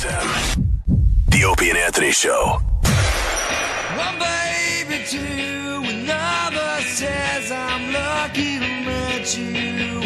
XM. The Opie and Anthony Show. One baby, two, another says I'm lucky to meet you.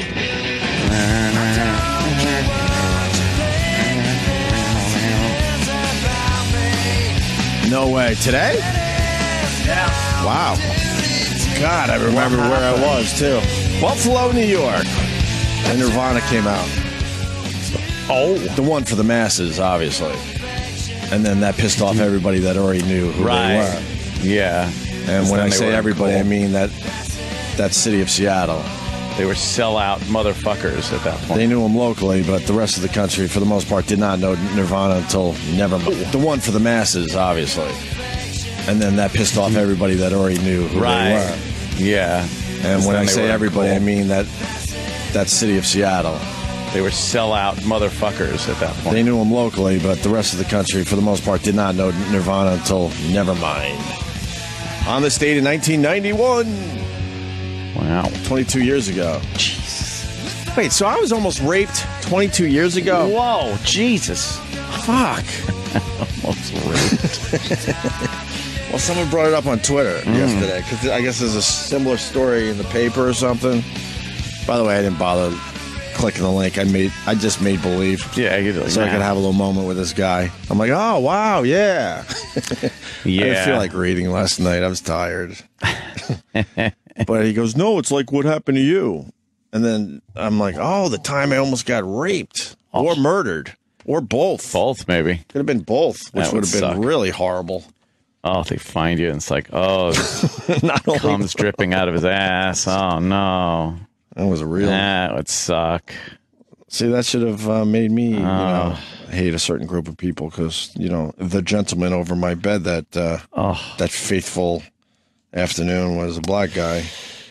No way. Today? Yeah. Wow. God, I remember where I was, too. Buffalo, New York. And Nirvana came out. Oh. The one for the masses, obviously. And then that pissed off everybody that already knew who they were. Yeah. And when I say everybody, cool. I mean that city of Seattle. They were sellout motherfuckers at that point. They knew them locally, but the rest of the country, for the most part, did not know Nirvana until Nevermind. The one for the masses, obviously. And then that pissed off everybody that already knew who they were. Yeah. And when I say everybody, I mean that city of Seattle. They were sellout motherfuckers at that point. They knew them locally, but the rest of the country, for the most part, did not know Nirvana until Nevermind. On this date in 1991. Wow. 22 years ago. Jesus. Wait, so I was almost raped 22 years ago? Whoa, Jesus. Fuck. Almost raped. Well, someone brought it up on Twitter yesterday, because I guess there's a similar story in the paper or something. By the way, I didn't bother clicking the link. I just made believe. Yeah, you did. So I could have a little moment with this guy. I'm like, oh, wow, yeah. Yeah. I didn't feel like reading last night. I was tired. But he goes, no, it's like what happened to you. And then I'm like, oh, the time I almost got raped or murdered or both. Both, maybe. Could have been both, which That would would have been suck. really horrible. Oh, they find you, and it's like, oh, Not only comes dripping out of his ass. Oh, no. that was a real. That would suck. See, that should have made me, hate a certain group of people because, the gentleman over my bed that faithful afternoon was a black guy.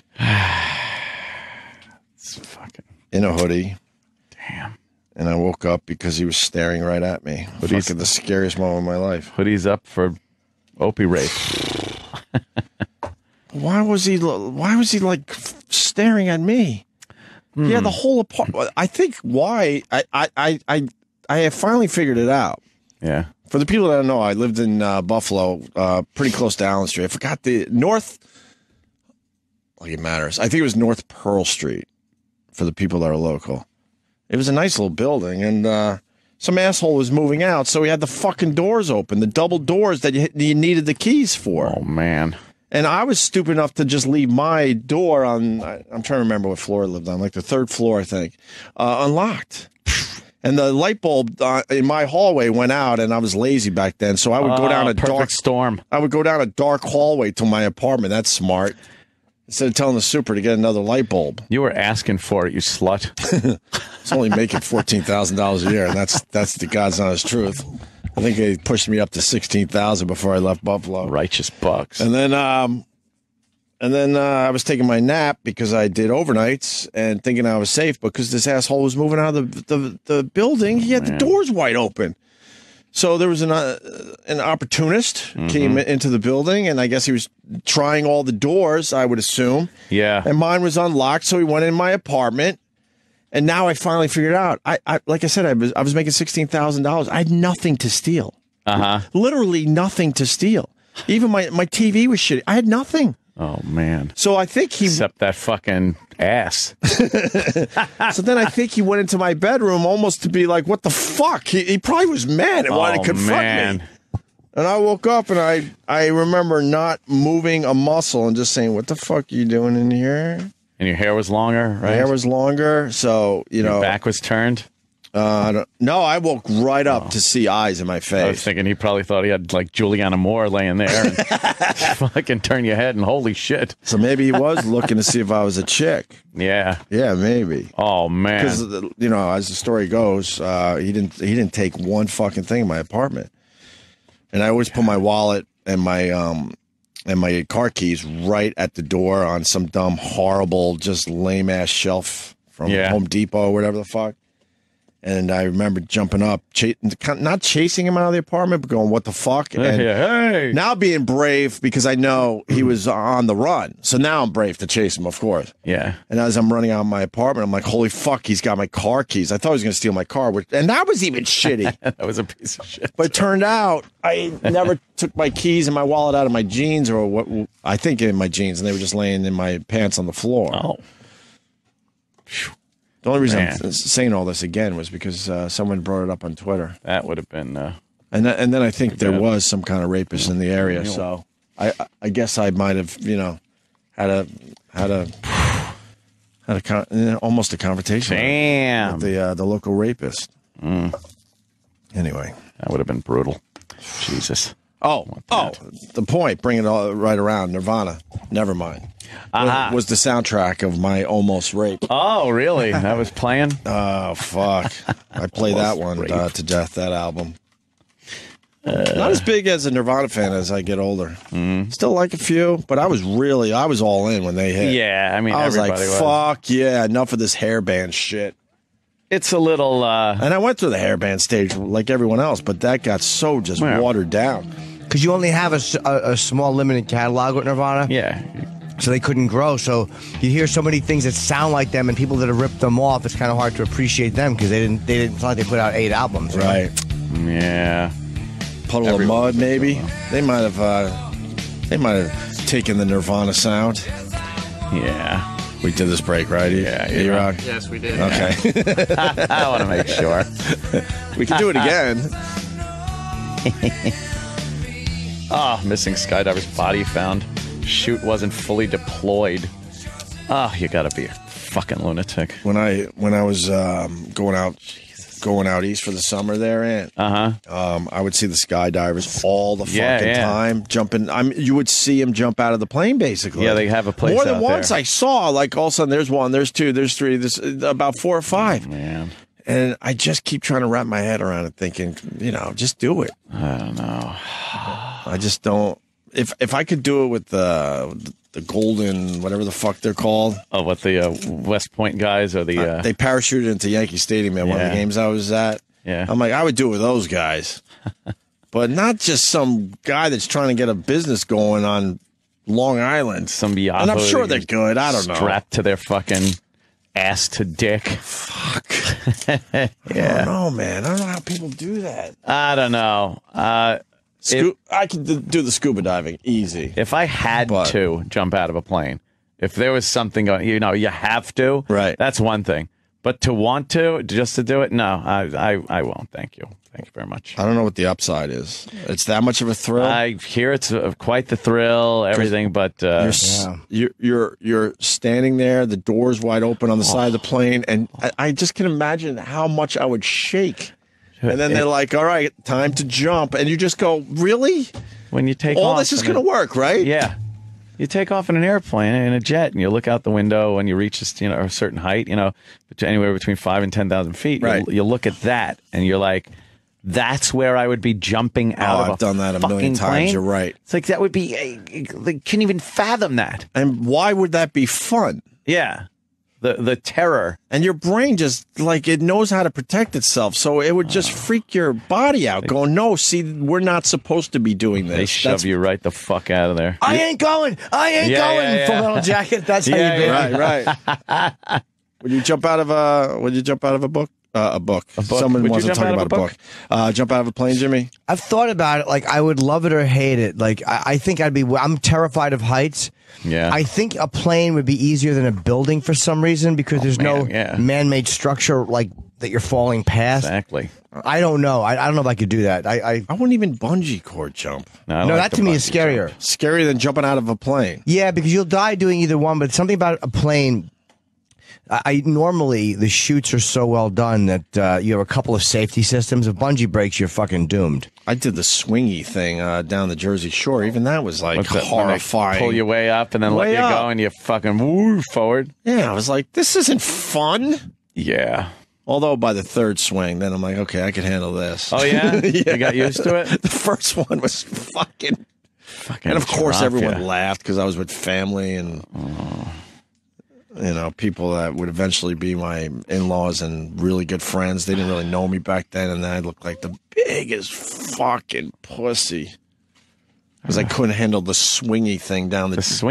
It's fucking in a hoodie. damn. And I woke up because he was staring right at me. Fucking the scariest moment of my life. Hoodie's up for Opie rape. Why was he like staring at me? Yeah, the whole apartment. I think why I have finally figured it out. Yeah. For the people that don't know, I lived in Buffalo, pretty close to Allen Street. I forgot the north. Like it matters. I think it was North Pearl Street. For the people that are local, it was a nice little building, and some asshole was moving out, so he had the fucking doors open, the double doors that you needed the keys for. Oh man. And I was stupid enough to just leave my door on, I'm trying to remember what floor I lived on, like the third floor, I think, unlocked. And the light bulb in my hallway went out, and I was lazy back then, so I would go down a dark storm. I would go down a dark hallway to my apartment. That's smart. Instead of telling the super to get another light bulb. You were asking for it, you slut. It's only making $14,000 a year, and that's the God's honest truth. I think they pushed me up to $16,000 before I left Buffalo. Righteous bucks. And then I was taking my nap because I did overnights and thinking I was safe because this asshole was moving out of the building. He had the doors wide open. So there was an opportunist came into the building, and I guess he was trying all the doors, I would assume. Yeah. And mine was unlocked, so he went in my apartment. And now I finally figured out. I like I said, I was making $16,000. I had nothing to steal. Literally nothing to steal. Even my TV was shitty. I had nothing. Oh man. So I think he Except that fucking ass. So then I think he went into my bedroom almost to be like, what the fuck? He probably was mad and wanted to confront me. And I woke up and I remember not moving a muscle and just saying, what the fuck are you doing in here? And your hair was longer, right? My hair was longer, so, Your back was turned? No, I woke right up to see eyes in my face. I was thinking he probably thought he had like Juliana Moore laying there and fucking turn your head and holy shit. So maybe he was looking to see if I was a chick. Yeah. Yeah, maybe. Oh man. Because as the story goes, he didn't take one fucking thing in my apartment, and I always put my wallet and my car keys right at the door on some dumb, horrible, just lame ass shelf from Home Depot or whatever the fuck. And I remember jumping up, not chasing him out of the apartment, but going, what the fuck? And hey. now being brave because I know he was on the run. So now I'm brave to chase him, of course. Yeah. And as I'm running out of my apartment, I'm like, holy fuck, he's got my car keys. I thought he was going to steal my car. And that was even shitty. That was a piece of shit. But it turned out I never took my keys and my wallet out of my jeans or what I think in my jeans, and they were just laying in my pants on the floor. Oh. The only reason Man. I'm saying all this again was because someone brought it up on Twitter. That would have been... And then I think there bad. was some kind of rapist in the area, so I guess I might have, almost a confrontation Damn. with the local rapist. Mm. Anyway, That would have been brutal. Jesus. The point, bring it all right around. Nirvana, Nevermind, was the soundtrack of my almost rape. Oh, really? That was playing? Oh, fuck. I play that one to death, that album. Not as big as a Nirvana fan as I get older. Still like a few, but I was all in when they hit. Yeah, I mean, I was like, everybody was. fuck yeah, enough of this hairband shit. It's a little... And I went through the hairband stage like everyone else, but that got so just watered down. Because you only have a small limited catalog with Nirvana. Yeah. So they couldn't grow. So you hear so many things that sound like them, and people that have ripped them off, it's kind of hard to appreciate them because they didn't. It's not like they put out 8 albums. Right. Yeah. Puddle of Mud, maybe. They might have taken the Nirvana sound. Yeah. We did this break, right? Yeah. E-Rock? Yes, we did. Okay. I want to make sure. We can do it again. Missing skydiver's body found. Chute wasn't fully deployed. You gotta be a fucking lunatic. When I was going out east for the summer there, Ant, I would see the skydivers all the fucking time jumping. You would see them jump out of the plane, basically. Yeah, they have a place more than out once. there. I saw like all of a sudden there's 1, there's 2, there's 3, there's about 4 or 5. Man. And I just keep trying to wrap my head around it, thinking, just do it. I don't know. I just don't. If I could do it with the golden, whatever the fuck they're called. Oh, what the West Point guys or the... They parachuted into Yankee Stadium at one of the games I was at. Yeah. I'm like, I would do it with those guys. But not just some guy that's trying to get a business going on Long Island. Some Yahoo. And I'm sure they're good. I don't know. Strapped to their fucking ass to dick. Fuck. I don't know, man. I don't know how people do that. I don't know. I could do the scuba diving easy. If I had to jump out of a plane, if there was something going, you have to. Right. That's one thing. But to want to, just to do it, no, I won't. Thank you. Thank you very much. I don't know what the upside is. It's that much of a thrill. I hear it's quite the thrill, everything, but you're standing there, the door's wide open on the side of the plane, and I just can imagine how much I would shake. And then they're like, all right, time to jump. And you just go, really? when you take all off, this is going to work, right? Yeah. You take off in an airplane, in a jet, and you look out the window and you reach a certain height, anywhere between 5,000 and 10,000 feet. Right. You look at that and you're like, that's where I would be jumping out of I've done that a million fucking times. plane. You're right. It's like that would be, they can't even fathom that. And why would that be fun? Yeah. The terror. And your brain just, it knows how to protect itself. So it would just freak your body out going, no, see, we're not supposed to be doing this. They shove you right the fuck out of there. I ain't going. I ain't going. Yeah. Full Metal Jacket. That's how you do it. Right. Would you jump out of a book? A book. Someone Would wants you to jump talk out about of a book. Jump out of a plane, Jimmy? I've thought about it. I would love it or hate it. I think I'm terrified of heights. Yeah. I think a plane would be easier than a building for some reason because there's no man-made structure that you're falling past. Exactly. I don't know. I don't know if I could do that. I wouldn't even bungee cord jump. No, that to me is scarier. Scarier than jumping out of a plane. Yeah, because you'll die doing either one, but something about a plane. Normally the chutes are so well done that you have a couple of safety systems. If bungee breaks, you're fucking doomed. I did the swingy thing down the Jersey Shore. Even that was What's that, horrifying. when they pull you way up and then let you go and you fucking woo forward. Yeah, I was like, this isn't fun. Yeah. Although by the third swing, then I'm like, okay, I can handle this. Oh, yeah? You got used to it? The first one was fucking and of course, everyone laughed because I was with family and. people that would eventually be my in-laws and really good friends. They didn't really know me back then, and then I looked like the biggest fucking pussy. Because I couldn't handle the swingy thing down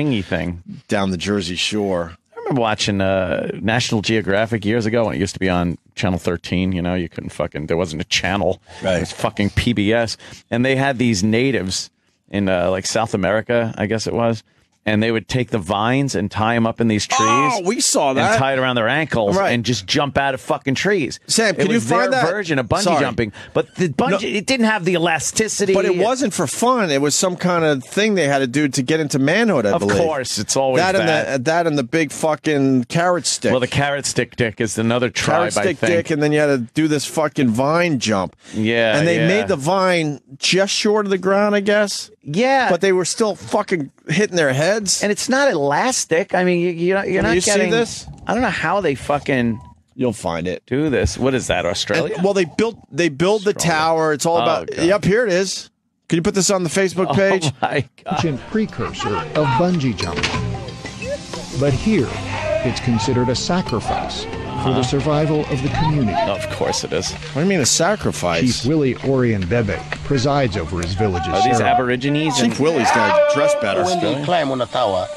the Jersey Shore. I remember watching National Geographic years ago when it used to be on Channel 13. You couldn't there wasn't a channel. Right. It was fucking PBS. And they had these natives in like South America, I guess it was. And they would take the vines and tie them up in these trees. Oh, we saw that. And tie it around their ankles Right. and just jump out of fucking trees. Sam, can it you was find their that? version of bungee Sorry. jumping. But the bungee, it didn't have the elasticity. But it wasn't for fun. It was some kind of thing they had to do to get into manhood, I believe. Of course, it's always that. That and the big fucking carrot stick. Well, the carrot stick dick is another tribe, carrot stick I think. dick, and then you had to do this fucking vine jump. Yeah, And they yeah. made the vine just short of the ground, I guess. Yeah. But they were still fucking hitting their heads. And it's not elastic. I mean, you're not you see getting this? I don't know how they fucking You'll find it. do this. What is that, Australia? Well, they build the tower. It's all about. God. Yep, here it is. Can you put this on the Facebook page? Oh my God. ancient precursor of bungee jumping. But here, it's considered a sacrifice for the survival of the community. Of course it is. What do you mean a sacrifice? Chief Willie Orion Bebe presides over his village's Are these ceremony. Aborigines? Chief Willie's got to dress better. When they climb on the tower,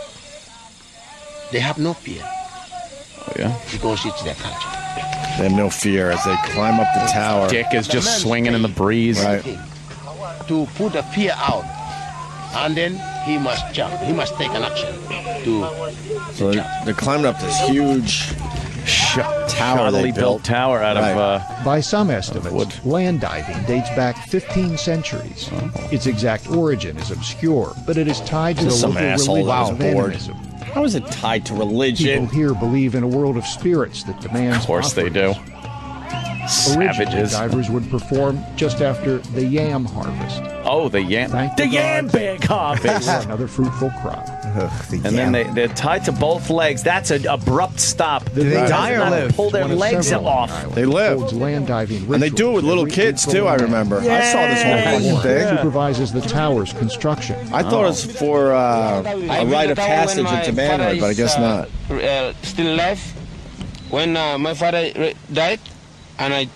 they have no fear Oh, yeah. because it's their culture. They have no fear as they climb up the tower. Dick is just swinging in the breeze. Right. To put the fear out, and then he must jump. He must take an action to So they're climbing up this huge tower they Shoddily built tower out Right. of By some estimates, wood. land diving dates back 15 centuries. Its exact origin is obscure, but it is tied to the Some local asshole religion that was of bored. animism. How is it tied to People religion? here believe in a world of spirits that demands Of course they do. offerings. Originally, Savages. divers would perform just after the yam harvest. Oh, the yam. Thank The the yam gods. big harvest. For another fruitful crop. And then they're tied to both legs. That's an abrupt stop. Do they die or Not live? pull their One of legs several off. islands They live. holds land diving And they do it with rituals little every kids April too. I and remember. I saw this whole fucking May. thing. Supervises the tower's construction. I thought it was for a rite of passage into manhood, but I guess not. Still alive. When my father died, and I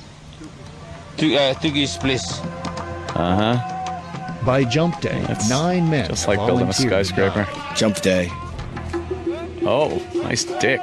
took his place. By jump day, That's 9 men Just like building a volunteered to skyscraper. dive. Jump day. Oh, nice dick.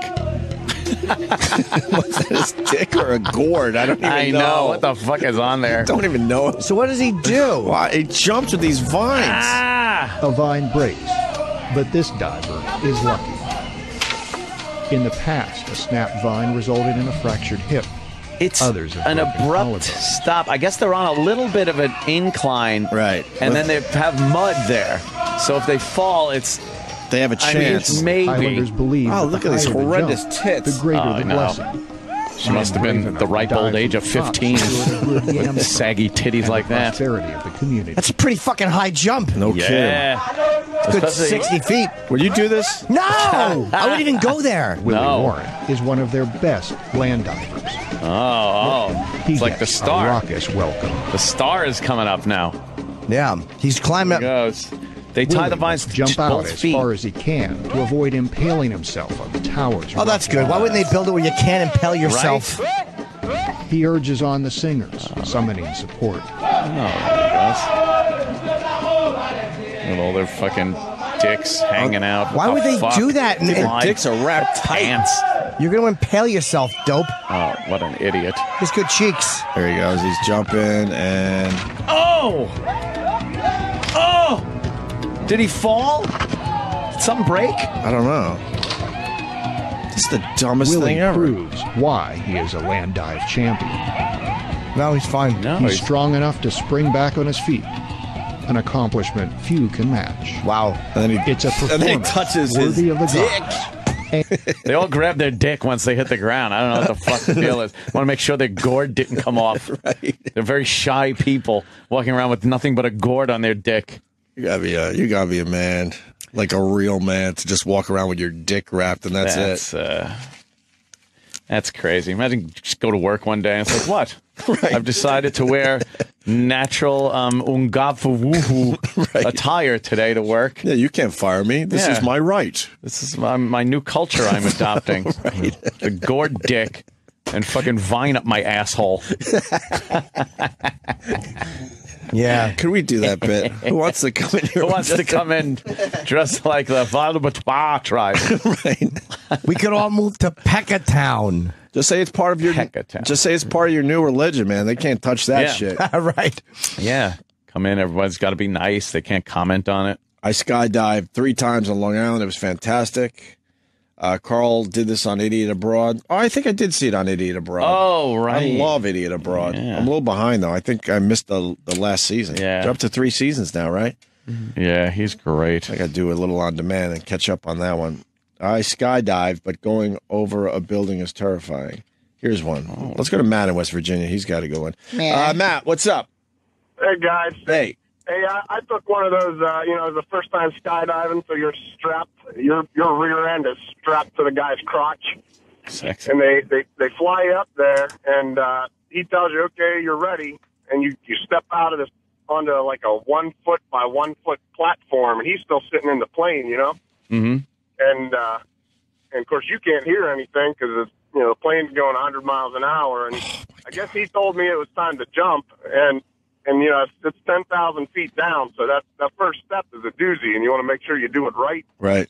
Was that his dick or a gourd? I don't even I know. What the fuck is on there? Don't even know. So what does he do? Why he jumps with these vines? Ah! A vine breaks, but this diver is lucky. In the past, a snapped vine resulted in a fractured hip. It's Others have an broken abrupt collarbone. stop. I guess they're on a little bit of an incline. Right. And then they have mud there. So if they fall, it's They have a I mean, chance. maybe. Islanders believe Oh, that look the at these higher the horrendous jump, tits. the greater Oh, the I know. blessing. She must have been the ripe old age of 15 with saggy titties like that. Prosperity of the community. That's a pretty fucking high jump. no kidding. Yeah. Good Especially- 60 feet. Would you do this? No! I wouldn't even go there. Willie No. Warren is one of their best land divers. Oh. He It's like the gets star. a raucous welcome. The star is coming up now. Yeah. He's climbing up. Goes. They tie the Willie vines must to jump out both as feet. far as he can to avoid impaling himself on the tower's Oh, that's rocky good. Why wouldn't they build it where you can't impale yourself? He urges on the singers, summoning support. With all their fucking dicks hanging out. Why What would the they fuck? do that? Their And dicks are wrapped tight. Pants. you're going to impale yourself, dope. Oh, what an idiot. He's good cheeks. There he goes. He's jumping and Oh! Oh! Did he fall? Did something break? I don't know. This is the dumbest Willie thing ever. proves why he is a land dive champion. No, he's fine. No, He's strong enough to spring back on his feet, an accomplishment few can match. Wow. And then he, It's a and then he performance touches his worthy of the dick. gods. They all grab their dick once they hit the ground. I don't know what the fuck the deal is. Want to make sure their gourd didn't come off. Right. They're very shy people walking around with nothing but a gourd on their dick. You gotta be a man, like a real man, to just walk around with your dick wrapped, and that's it. That's crazy. Imagine just go to work one day and it's like, what? I've decided to wear natural Ungafuwuhu attire today to work. Yeah, you can't fire me. This Yeah. is my right. This is my new culture I'm adopting. The gourd dick and fucking vine up my asshole. Yeah. Can we do that bit? Who wants to come in here? Who wants to come in dressed like the Valbatwa tribe? Right. We could all move to Peckatown. Just say it's part of your. Peckatown. Just say it's part of your new religion, man. They can't touch that Yeah. shit. Right. Yeah. Come in, everyone's got to be nice. They can't comment on it. I skydived 3 times on Long Island. It was fantastic. Carl did this on Idiot Abroad. Oh, I think I did see it on Idiot Abroad. Oh, right. I love Idiot Abroad. Yeah. I'm a little behind, though. I think I missed the last season. Yeah. They're up to 3 seasons now, right? Yeah, he's great. I got to do a little on demand and catch up on that one. I skydived, but going over a building is terrifying. Here's one. Let's go to Matt in West Virginia. He's got to go in. Matt, what's up? Hey, guys. Hey. Hey, I took one of those, the first time skydiving, so you're strapped, your rear end is strapped to the guy's crotch. Sexy. And they fly you up there, and he tells you, okay, you're ready, and you step out of this onto like a 1 foot by 1 foot platform, and he's still sitting in the plane, you know? Mm-hmm. And of course, you can't hear anything because the plane's going 100 miles an hour, and I guess he told me it was time to jump, and it's 10,000 feet down, so that first step is a doozy, and you want to make sure you do it right. Right.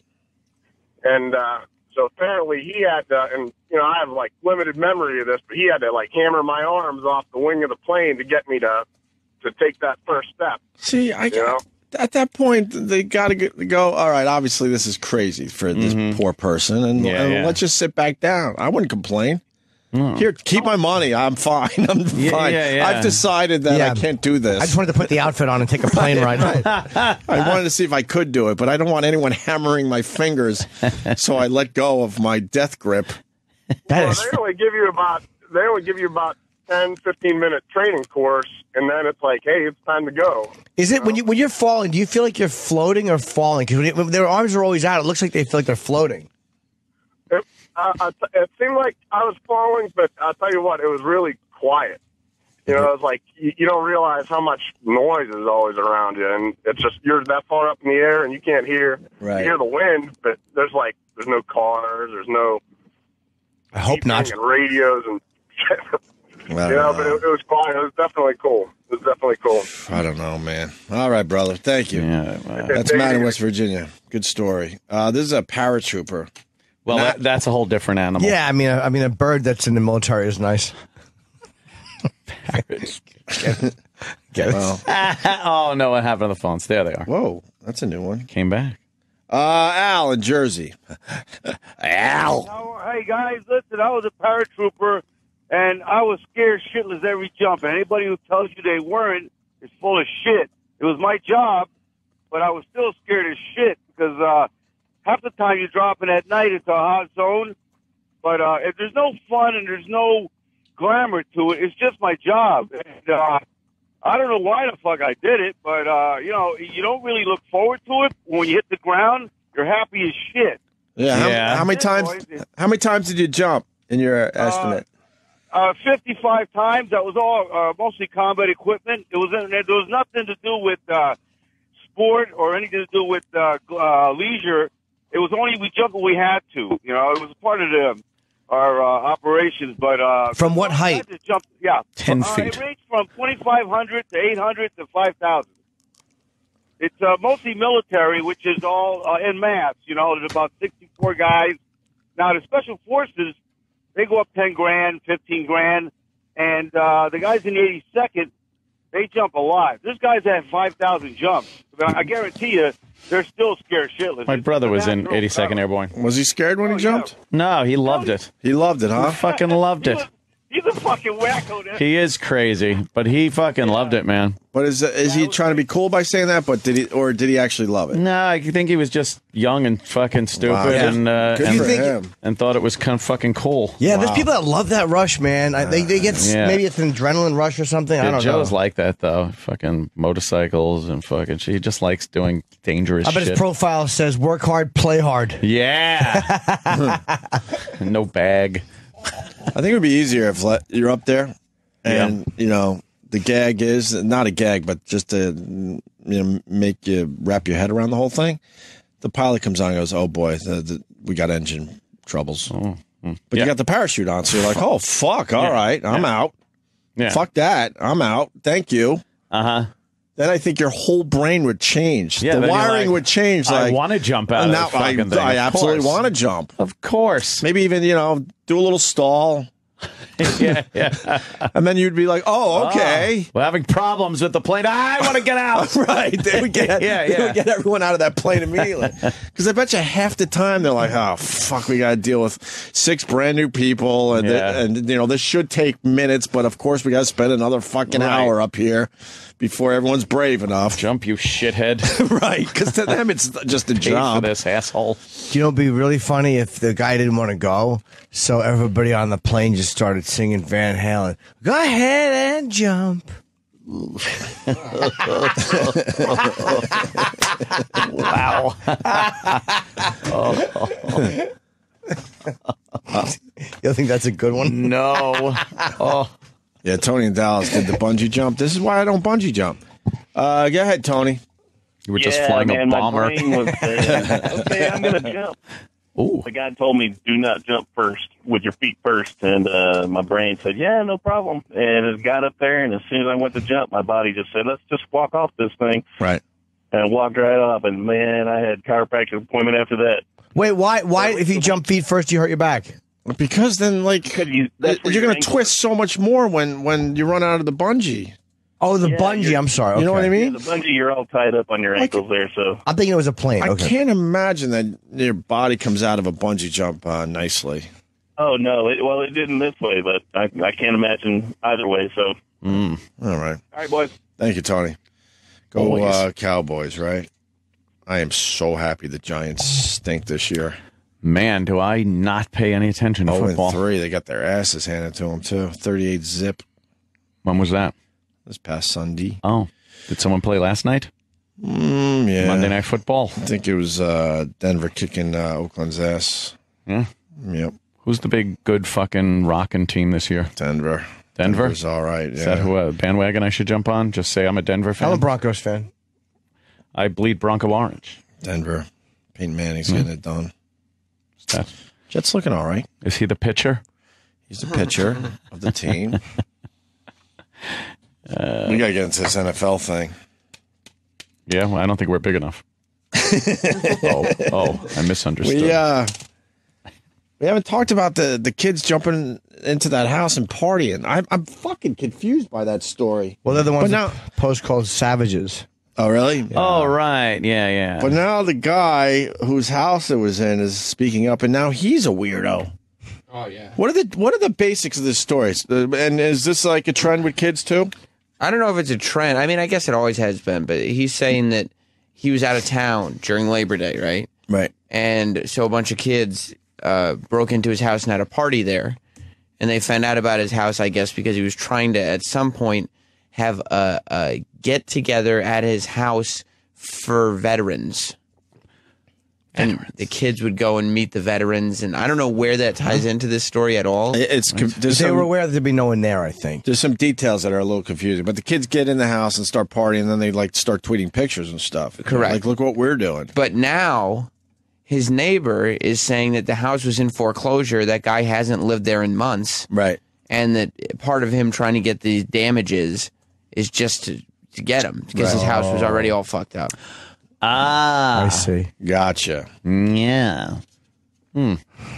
And so apparently he had to, and I have like limited memory of this, but he had to like hammer my arms off the wing of the plane to get me to take that first step. See, at that point, they got to go, all right, obviously this is crazy for this poor person, and let's just sit back down. I wouldn't complain. Here, keep my money. I'm fine. I'm fine. Yeah. I've decided that I can't do this. I just wanted to put the outfit on and take a plane ride. I wanted to see if I could do it, but I don't want anyone hammering my fingers, so I let go of my death grip. That Well, is. they only give you about 10, 15-minute training course, and then it's like, hey, it's time to go. Is it when you're falling? Do you feel like you're floating or falling? Because when their arms are always out, it looks like they feel like they're floating. It seemed like I was falling, but I'll tell you what, it was really quiet. It was like you don't realize how much noise is always around you, and it's just you're that far up in the air, and you can't hear. Right. You hear the wind, but there's no cars, there's no. I hope not. And radios and. Well, but it was quiet. It was definitely cool. I don't know, man. All right, brother. Thank you. Yeah, That's Matt in West Virginia. Good story. This is a paratrooper. well, that's a whole different animal. Yeah, I mean, a bird that's in the military is nice. Get it? Well, Oh, no, what happened to the phones? There they are. whoa, that's a new one. Came back. Al in Jersey. Al. Oh, hey guys, listen, I was a paratrooper and I was scared shitless every jump. And anybody who tells you they weren't is full of shit. It was my job, but I was still scared as shit because half the time you're dropping at night into a hot zone. But if there's no fun and there's no glamour to it, it's just my job. And I don't know why the fuck I did it, but you don't really look forward to it. When you hit the ground, you're happy as shit. Yeah. How many times? How many times did you jump in your estimate? 55 times. That was all mostly combat equipment. There was nothing to do with sport or anything to do with leisure. It was only we jumped when we had to. It was part of our operations. But From what I height? had to jump, 10 feet. It ranged from 2,500 to 800 to 5,000. It's mostly military, which is all en masse. There's about 64 guys. Now, the special forces, they go up 10 grand, 15 grand. And the guys in the 82nd, they jump a lot. There's guys that have 5,000 jumps. But I guarantee you, they're still scared shitless. My brother was in 82nd Airborne. Was he scared when he jumped? No, he loved it. He loved it, huh? He fucking loved it. He's a fucking wacko. There. He is crazy, but he fucking loved it, man. But is he trying to be cool by saying that? But did he actually love it? No, I think he was just young and fucking stupid Wow. Yeah. Good for him. and thought it was kind of fucking cool. Yeah, there's people that love that rush, man. They get maybe it's an adrenaline rush or something. I Yeah, don't Joe's know. like that though. Fucking motorcycles and fucking. He just likes doing dangerous I bet shit. his profile says "work hard, play hard." Yeah. No bag. I think it would be easier if you're up there and, the gag is not a gag, but just to make you wrap your head around the whole thing. The pilot comes on and goes, "Oh boy, we got engine troubles." Oh. But you got the parachute on, so you're like, "Oh fuck, all right, I'm out. Yeah. Fuck that, I'm out. Thank you." Then I think your whole brain would change. Yeah, the then you're wiring like, would change. I Like, want to jump out of now the fucking thing. I Of absolutely course. want to jump. Of course. Maybe even do a little stall. yeah. And then you'd be like, "Oh, okay." We're having problems with the plane. I want to get out. Right. They would get they would get everyone out of that plane immediately. Because I bet you half the time they're like, "Oh fuck, we got to deal with 6 brand new people, and this should take minutes, but of course we got to spend another fucking hour up here before everyone's brave enough." Jump, you shithead. Right. Because to them it's just a Pay for job. this asshole. Do you know, it'd be really funny if the guy didn't want to go, so everybody on the plane just started singing Van Halen. Go ahead and jump. Wow. You think that's a good one? No. Oh. Yeah, Tony and Dallas did the bungee jump. This is why I don't bungee jump. Go ahead, Tony. You were just flying a bomber. My brain was saying, okay, I'm going to jump. Ooh. The guy told me, do not jump first, with your feet first. And my brain said, yeah, no problem. And it got up there, and as soon as I went to jump, my body just said, let's just walk off this thing. Right. And I walked right off, and, man, I had chiropractic appointment after that. Wait, why if you jump feet first, you hurt your back? Because then, like, you're going to twist so much more when you run out of the bungee. Oh, the bungee. I'm sorry. You know what I mean? Yeah, the bungee, you're all tied up on your ankles there, so. I'm thinking it was a plane. I Okay. can't imagine that your body comes out of a bungee jump nicely. Oh, no. It didn't this way, but I can't imagine either way, so. All right. All right, boys. Thank you, Tony. Go Cowboys, right? I am so happy the Giants stink this year. Man, do I not pay any attention to football. 0-3. They got their asses handed to them, too. 38-zip. When was that? This past Sunday. Oh. Did someone play last night? Yeah. Monday Night Football. I think it was Denver kicking Oakland's ass. Yeah. Yep. Who's the big, good fucking rocking team this year? Denver. Denver? Denver's all right, yeah. Is that who bandwagon I should jump on? Just say I'm a Denver fan? I'm a Broncos fan. I bleed Bronco orange. Denver. Peyton Manning's getting it done. Jets looking all right. Is he the pitcher? He's the pitcher of the team. We got to get into this NFL thing. Yeah, well, I don't think we're big enough. I misunderstood. We haven't talked about the kids jumping into that house and partying. I'm fucking confused by that story. Well, they're the ones now, that post called savages. Oh, really? Oh, right. Yeah. But now the guy whose house it was in is speaking up, and now he's a weirdo. Oh, yeah. What are the basics of this story? And is this like a trend with kids too? I don't know if it's a trend. I mean, I guess it always has been, but he's saying that he was out of town during Labor Day, right? Right. And so a bunch of kids broke into his house and had a party there. And they found out about his house, I guess, because he was trying to, at some point, have a get-together at his house for veterans. And the kids would go and meet the veterans, and I don't know where that ties into this story at all. They were aware there'd be no one there, I think. There's some details that are a little confusing, but the kids get in the house and start partying, and then they like start tweeting pictures and stuff. Correct. Like, look what we're doing. But now his neighbor is saying that the house was in foreclosure. That guy hasn't lived there in months. Right. And that part of him trying to get these damages is just to get him because his house was already all fucked up. Ah. I see. Gotcha. Yeah. All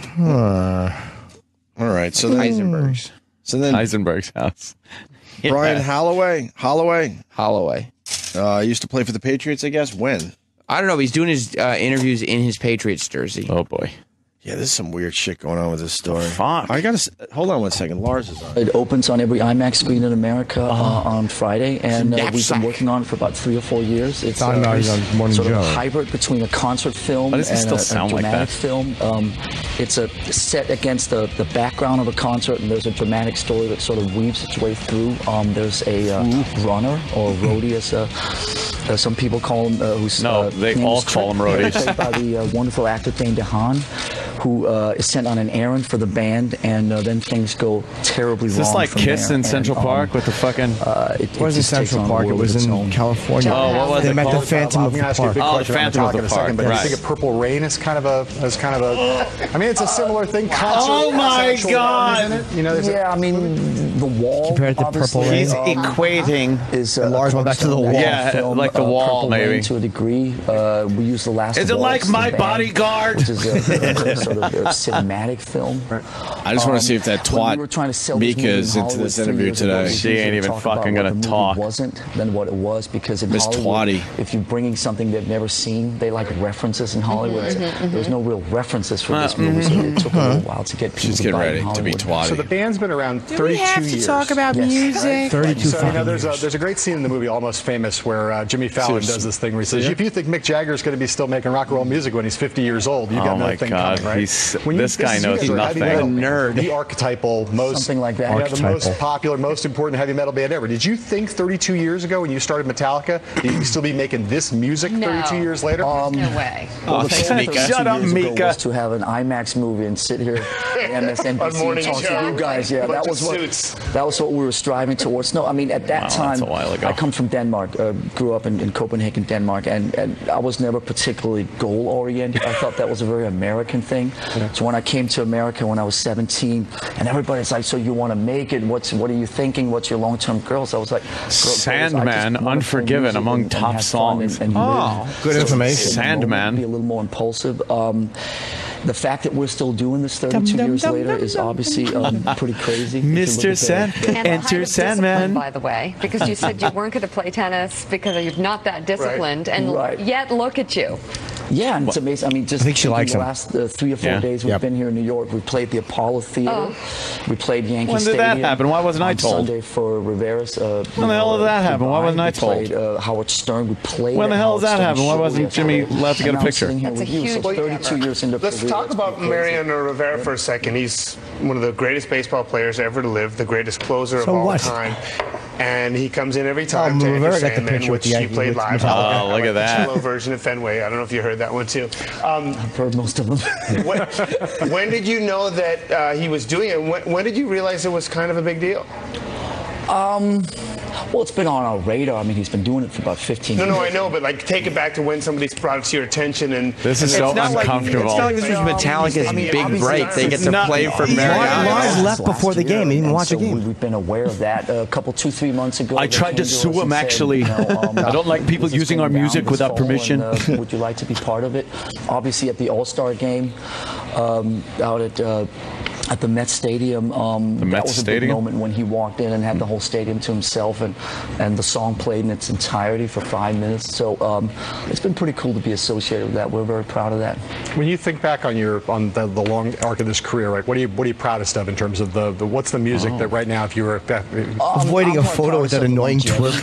right. So then, Heisenberg's. So then Heisenberg's house. Brian Holloway. Holloway. Used to play for the Patriots, I guess. When? I don't know. He's doing his interviews in his Patriots jersey. Oh, boy. Yeah, there's some weird shit going on with this story. Fuck. I gotta hold on one second. Lars is on. It opens on every IMAX screen in America on Friday, and we've been working on it for about 3 or 4 years. It's on Morning sort Joe. of a hybrid between a concert film Why and does it still a sound like dramatic that? film. It's a set against the background of a concert, and there's a dramatic story that sort of weaves its way through. There's a runner, or roadie, as some people call him. No, they all call him roadies. Played by the wonderful actor Dane DeHaan, who is sent on an errand for the band, and then things go terribly wrong. Is this like from Kiss there. in Central Park with the fucking... It wasn't just takes Central on a Park. It world was of its in own. California. Oh, what was they it met called? the Phantom I'm of going the to ask you a Park. big Oh, the question on Phantom of Metallica the in a second, Park, but right. I think of Purple Rain as kind of a. I mean, it's a similar thing. Concert, Oh my sexual God. element in it. You know, there's Yeah, I mean, The Wall. Compared to obviously, Purple Rain? He's equating... is And Lars went back to The Wall. Yeah, like The Wall, Purple maybe. Rain to a degree. We use The Last Is it Waltz, like the My band, Bodyguard? which is a sort of a cinematic film. I just want to see if that When we twat were trying to sell this Mika movie in is into Hollywood this 3 interview years ago, today. it was She easier ain't to even talk about fucking what gonna the movie talk. wasn't than what it was, because in Miss Hollywood, Twatty. if you're bringing something they've never seen, they like references in Hollywood. There's no real references for this movie, so it took a little while to get people She's to getting buy it ready in to be Hollywood. So the twatty. band's been around 32 years. about Yes. music? 32 So, fucking there's years. a great scene in the movie Almost Famous where Jimmy Fallon does this thing where he says, if you think Mick Jagger's going to be still making rock and roll music when he's 50 years old, you've got Oh another my thing God, coming, right? he's- When this guy you knows guys are nothing. heavy metal, Nerd. The archetypal, most Something like that. Yeah, the most Archetypal. popular, most important heavy metal band ever. Did you think 32 years ago when you started Metallica, that you'd still be making this music 32 years later? No way. Well, the thanks, goal Mika. 32 Shut up, years ago Mika. was to have an IMAX movie and sit here at MSNBC morning and talk show. to you guys. Yeah, Bunch that of was what suits. that was what we were striving towards. No, I mean at that Wow, time, that's a while ago. I come from Denmark. Grew up in Copenhagen, Denmark, and I was never particularly goal oriented. I thought that was a very American thing. So when I came to America when I was 17, and everybody's like, "So you want to make it? What are you thinking? What's your long-term goals?" I was like, Sandman, Unforgiven, among top songs. Good information. Sandman. Be a little more impulsive. The fact that we're still doing this 32 years later is obviously pretty crazy. Mr. Sand, And enter kind of Sandman. disciplined, by the way, because you said you weren't going to play tennis because you're not that disciplined, and Right. yet look at you. Yeah, and it's amazing. I mean, just I think she likes the him. last 3 or 4 Yeah. days we've been here in New York. We played the Apollo Theater. We played Yankee When did that Stadium happen? Why wasn't I on told? Sunday for Rivera's. When the hell did that happen? Why wasn't I told? We played Howard Stern. We played. When the at hell does Howard that Stern's happen? Why show wasn't Jimmy yesterday. allowed to get a And I'm picture? sitting here That's with a you, huge so 32 years into Let's career, talk it's about crazy. Mariano Rivera for a second. He's one of the greatest baseball players ever to live, the greatest closer of So all what? time. And he comes in every time to Rivera Enter got the Sandman, picture with which the he Yankee- played with live. Metallica. Oh, look at that. The cello version of Fenway. I don't know if you heard that one too. I've heard most of them. When did you know that he was doing it? When did you realize it was kind of a big deal? Well, it's been on our radar. I mean, he's been doing it for about 15 years. No, I know, but like take it back to when somebody's brought it to your attention and This is so It's not like uncomfortable. this was Metallica's big break. They get to play for Mariano. Lars left before the game. He didn't watch a game. We've been aware of that a couple, 2-3 months ago. I they tried to came sue us him, and said, actually. you know, I don't like people this is using our going down music this without fall, permission. and, would you like to be part of it? Obviously, at the All-Star game out at the Met Stadium, that Met was a Stadium? big moment when he walked in and had the whole stadium to himself, and the song played in its entirety for 5 minutes. So it's been pretty cool to be associated with that. We're very proud of that. When you think back on the long arc of this career, like what are you proudest of in terms of the what's the music that right now, if you were Avoiding a photo with that annoying twerk.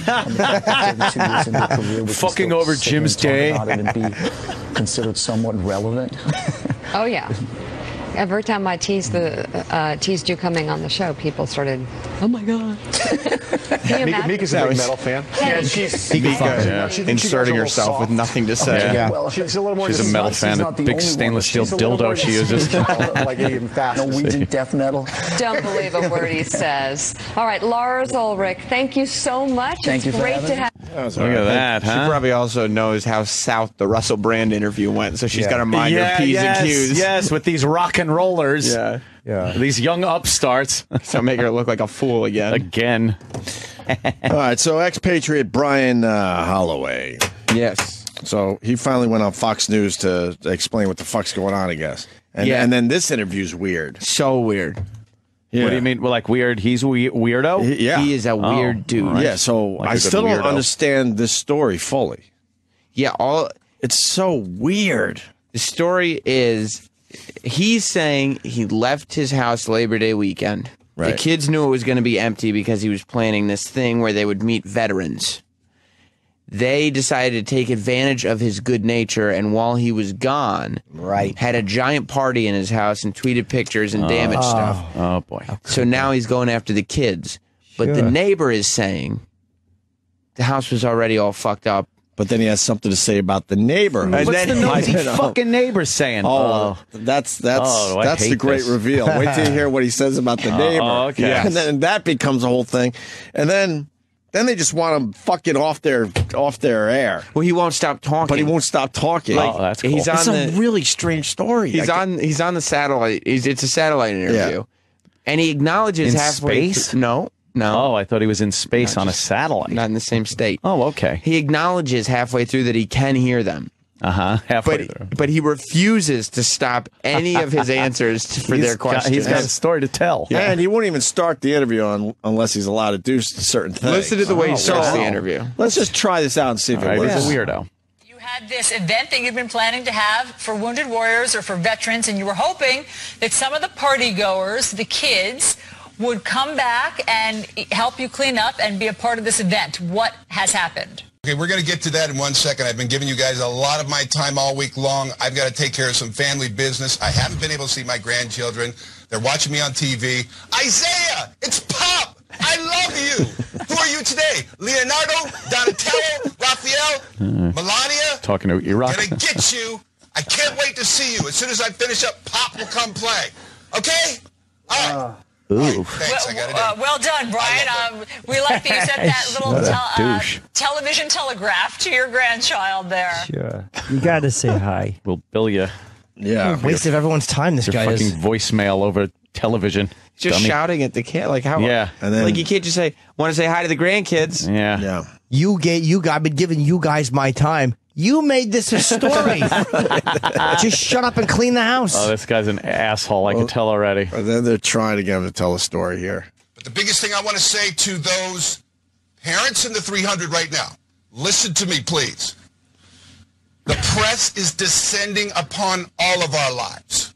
Fucking over Jim's day. And be considered somewhat relevant. Oh yeah. Every time I teased you coming on the show, people started, "Oh my god!" Can you imagine? Mika's a big metal fan. Yeah, she's Inserting herself with nothing to say. Yeah. Well, She's a little more. She's a metal She's fan. not A the big only one, stainless but steel she's a little dildo more she uses. like even fast. Norwegian death metal. Don't believe a word he says. All right, Lars Ulrich, thank you so much. Thank you it's for great having to me. have. Look at that, She huh? probably also knows how south the Russell Brand interview went, so she's got to mind her P's yes, and Q's. yes, with these rock and rollers. Yeah. These young upstarts. So make her look like a fool again. Again. All right, so expatriate Brian Holloway. Yes. So he finally went on Fox News to explain what the fuck's going on, I guess. And, Yeah. and then this interview's weird. So weird. Yeah. What do you mean? Well, like weird? He's weirdo? Yeah. He is a weird Oh, dude. all right. Yeah, so Like a I good still don't weirdo. understand this story fully. Yeah, It's so weird. the story is he's saying he left his house Labor Day weekend. Right. The kids knew it was going to be empty because he was planning this thing where they would meet veterans. They decided to take advantage of his good nature, and while he was gone, had a giant party in his house and tweeted pictures and damaged stuff. Oh, boy. So now he's going after the kids. But the neighbor is saying the house was already all fucked up but then he has something to say about the neighbor. What's And the then nosy you know. fucking neighbor saying? That's Oh, I the hate great this. reveal. Wait till you hear what he says about the neighbor. okay. Yeah. And then that becomes a whole thing. And then they just want to fucking off their air. Well, he won't stop talking. But he won't stop talking. Like, that's cool. He's on it's a really strange story. He's on the satellite. It's a satellite interview, and he acknowledges In halfway. space? No. Oh, I thought he was in space on a satellite. Not in the same state. Oh, okay. He acknowledges halfway through that he can hear them. Halfway through. But he refuses to stop any of his answers for their questions. He's got a story to tell. And he won't even start the interview unless he's allowed to do certain things. Listen to the way he starts the interview. Let's just try this out and see if it works. He's a weirdo. You had this event that you'd been planning to have for wounded warriors or for veterans, and you were hoping that some of the party goers, the kids, would come back and help you clean up and be a part of this event. What has happened? Okay, we're going to get to that in 1 second. I've been giving you guys a lot of my time all week long. I've got to take care of some family business. I haven't been able to see my grandchildren. They're watching me on TV. Isaiah, it's Pop. I love you. Who are you today? Leonardo, Donatello, Raphael, Melania? Talking to Iraq. Gonna get you. I can't wait to see you. As soon as I finish up, Pop will come play. Okay? All right. Ooh. Thanks, I got it. Well done, Brian. We like that you sent that little What a douche. television telegraph to your grandchild there. Sure. You got to say hi. We'll bill you. Yeah. Waste of everyone's time, this Your guy fucking is. voicemail over television. Just dummy. shouting at the kid, like how? Yeah. And then, like you can't just say, "Want to say hi to the grandkids?" Yeah. I've been giving you guys my time. You made this a story. Just shut up and clean the house. Oh, this guy's an asshole. I can tell already. And then they're trying to get him to tell a story here. But the biggest thing I want to say to those parents in the 300 right now, listen to me, please. The press is descending upon all of our lives.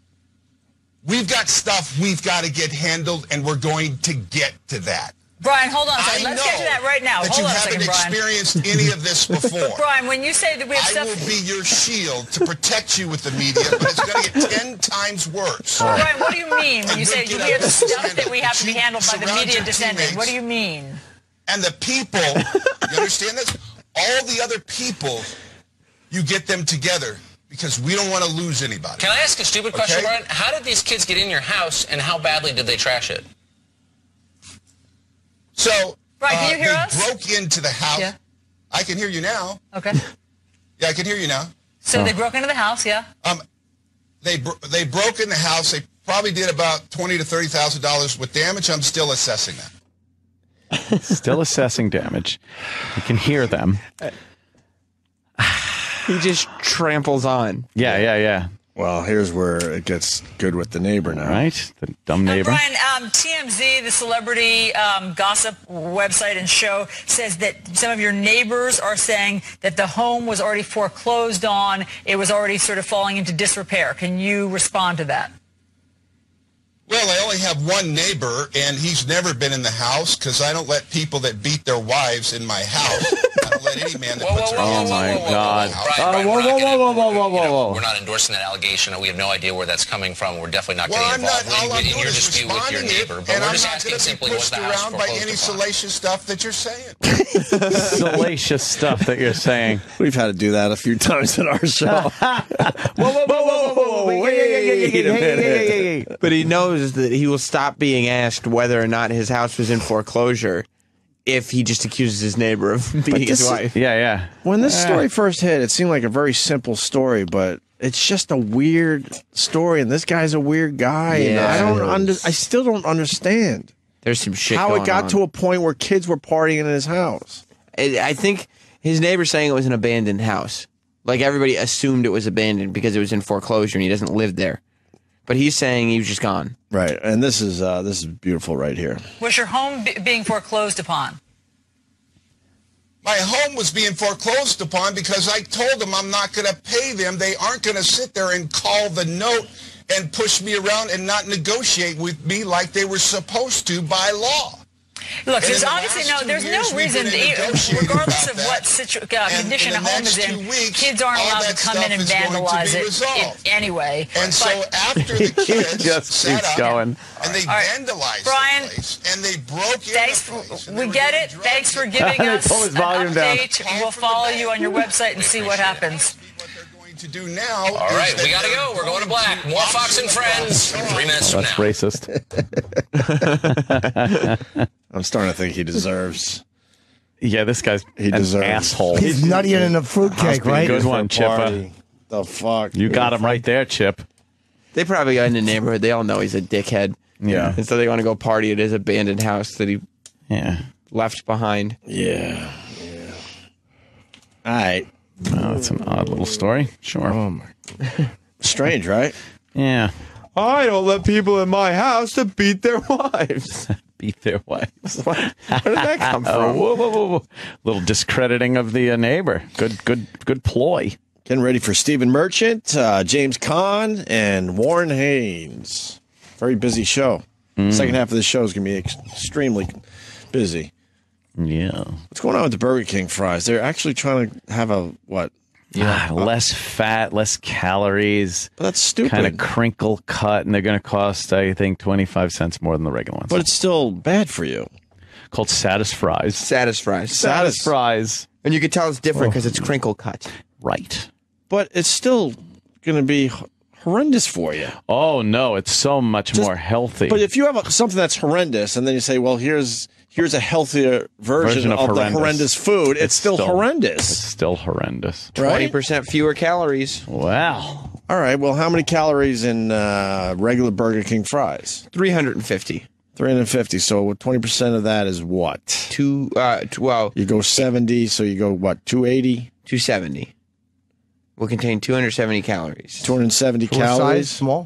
We've got stuff we've got to get handled, and we're going to get to that. Brian, hold on a second. I Let's get to that right now. That Hold you on a haven't second, Brian. experienced any of this before. Brian, when you say that we have I stuff... will be your shield to protect you with the media, but it's going to get 10 times worse. Brian, what do you mean when you say We'll we get have out stuff this that we have to be handled by the surround media your descending? teammates. What do you mean? And the people, you understand this? All the other people, you get them together because we don't want to lose anybody. Can I ask a stupid question, Okay? Brian? How did these kids get in your house, and how badly did they trash it? So, Brian, can you hear they us? broke into the house. Yeah. I can hear you now. Okay. Yeah, I can hear you now. So they broke into the house, yeah? They broke in the house. They probably did about $20,000 to $30,000 with damage. I'm still assessing that. Still assessing damage. You can hear them. He just tramples on. Yeah. Well, here's where it gets good with the neighbor now. Right? The dumb neighbor. Brian, TMZ, the celebrity gossip website and show, says that some of your neighbors are saying that the home was already foreclosed on. It was already sort of falling into disrepair. Can you respond to that? Well, I only have one neighbor, and he's never been in the house because I don't let people that beat their wives in my house. I don't let any man that puts their hands on me. God. Brian, Whoa. we're not endorsing that allegation. We have no idea where that's coming from. We're definitely not Well, getting I'm involved not. All I'm in doing your is dispute with your responding neighbor. it, But and we're I'm just not asking going to be simply, was pushed the house around by foreclosed any upon? salacious stuff that you're saying. Salacious stuff that you're saying. We've had to do that a few times in our show. Whoa. Wait a minute. But he knows that he will stop being asked whether or not his house was in foreclosure if he just accuses his neighbor of beating his wife. Yeah. When this story first hit, it seemed like a very simple story, but it's just a weird story, and this guy's a weird guy. Yeah. And I still don't understand There's some shit how going it got on. to a point where kids were partying in his house. I think his neighbor's saying it was an abandoned house. Like everybody assumed it was abandoned because it was in foreclosure and he doesn't live there. But he's saying he was just gone. Right, and this is beautiful right here. Was your home being foreclosed upon? My home was being foreclosed upon because I told them I'm not going to pay them. They aren't going to sit there and call the note and push me around and not negotiate with me like they were supposed to by law. Look, And there's in the obviously last 2 there's years, no we've reason, been negotiating regardless about of what condition a in the home is next in, 2 weeks, kids aren't all allowed to that come in stuff and is going to be vandalize it resolved. anyway. And so after the kids just set keeps up going. and they vandalized Brian, the place and they broke in Thanks, the place. we get it. Thanks for giving They us pull an his volume down. update. We'll follow you on your website and see what happens. To do now. All right, we gotta go. We're going to black. More Fox and Friends. 3 minutes from That's now. racist. I'm starting to think he deserves. Yeah, this guy's He an deserves. asshole. He's nuttier than a fruitcake, right? Good one, Chippa. The fuck? You got him right there, Chip. They probably got in the neighborhood. They all know he's a dickhead. Yeah. And so they want to go party at his abandoned house that he left behind. Yeah. All right. Oh, that's an odd little story. Sure. Oh my. Strange, right? Yeah. I don't let people in my house to beat their wives. Beat their wives. Where did that come from? Whoa, whoa, whoa, whoa. Little discrediting of the neighbor. Good ploy. Getting ready for Stephen Merchant, James Caan, and Warren Haynes. Very busy show. Second half of the show is going to be extremely busy. Yeah. What's going on with the Burger King fries? They're actually trying to have a, what? Less fat, less calories. But that's stupid. Kind of crinkle cut, and they're going to cost, I think, 25 cents more than the regular ones. But it's still bad for you. Called Satis Fries. Satis Fries. Satis Fries. And you can tell it's different because it's crinkle cut. Right. But it's still going to be horrendous for you. Oh, no, it's so much more healthy. But if you have something that's horrendous, and then you say, well, here's a healthier version of the horrendous food, it's still horrendous. It's still horrendous. 20% fewer calories. Wow. All right, well, how many calories in regular Burger King fries? 350. 350. So 20% of that is what? Well, you go 70, so you go what? 280? 270. Will contain 270 calories. 270 What calories. size? Small?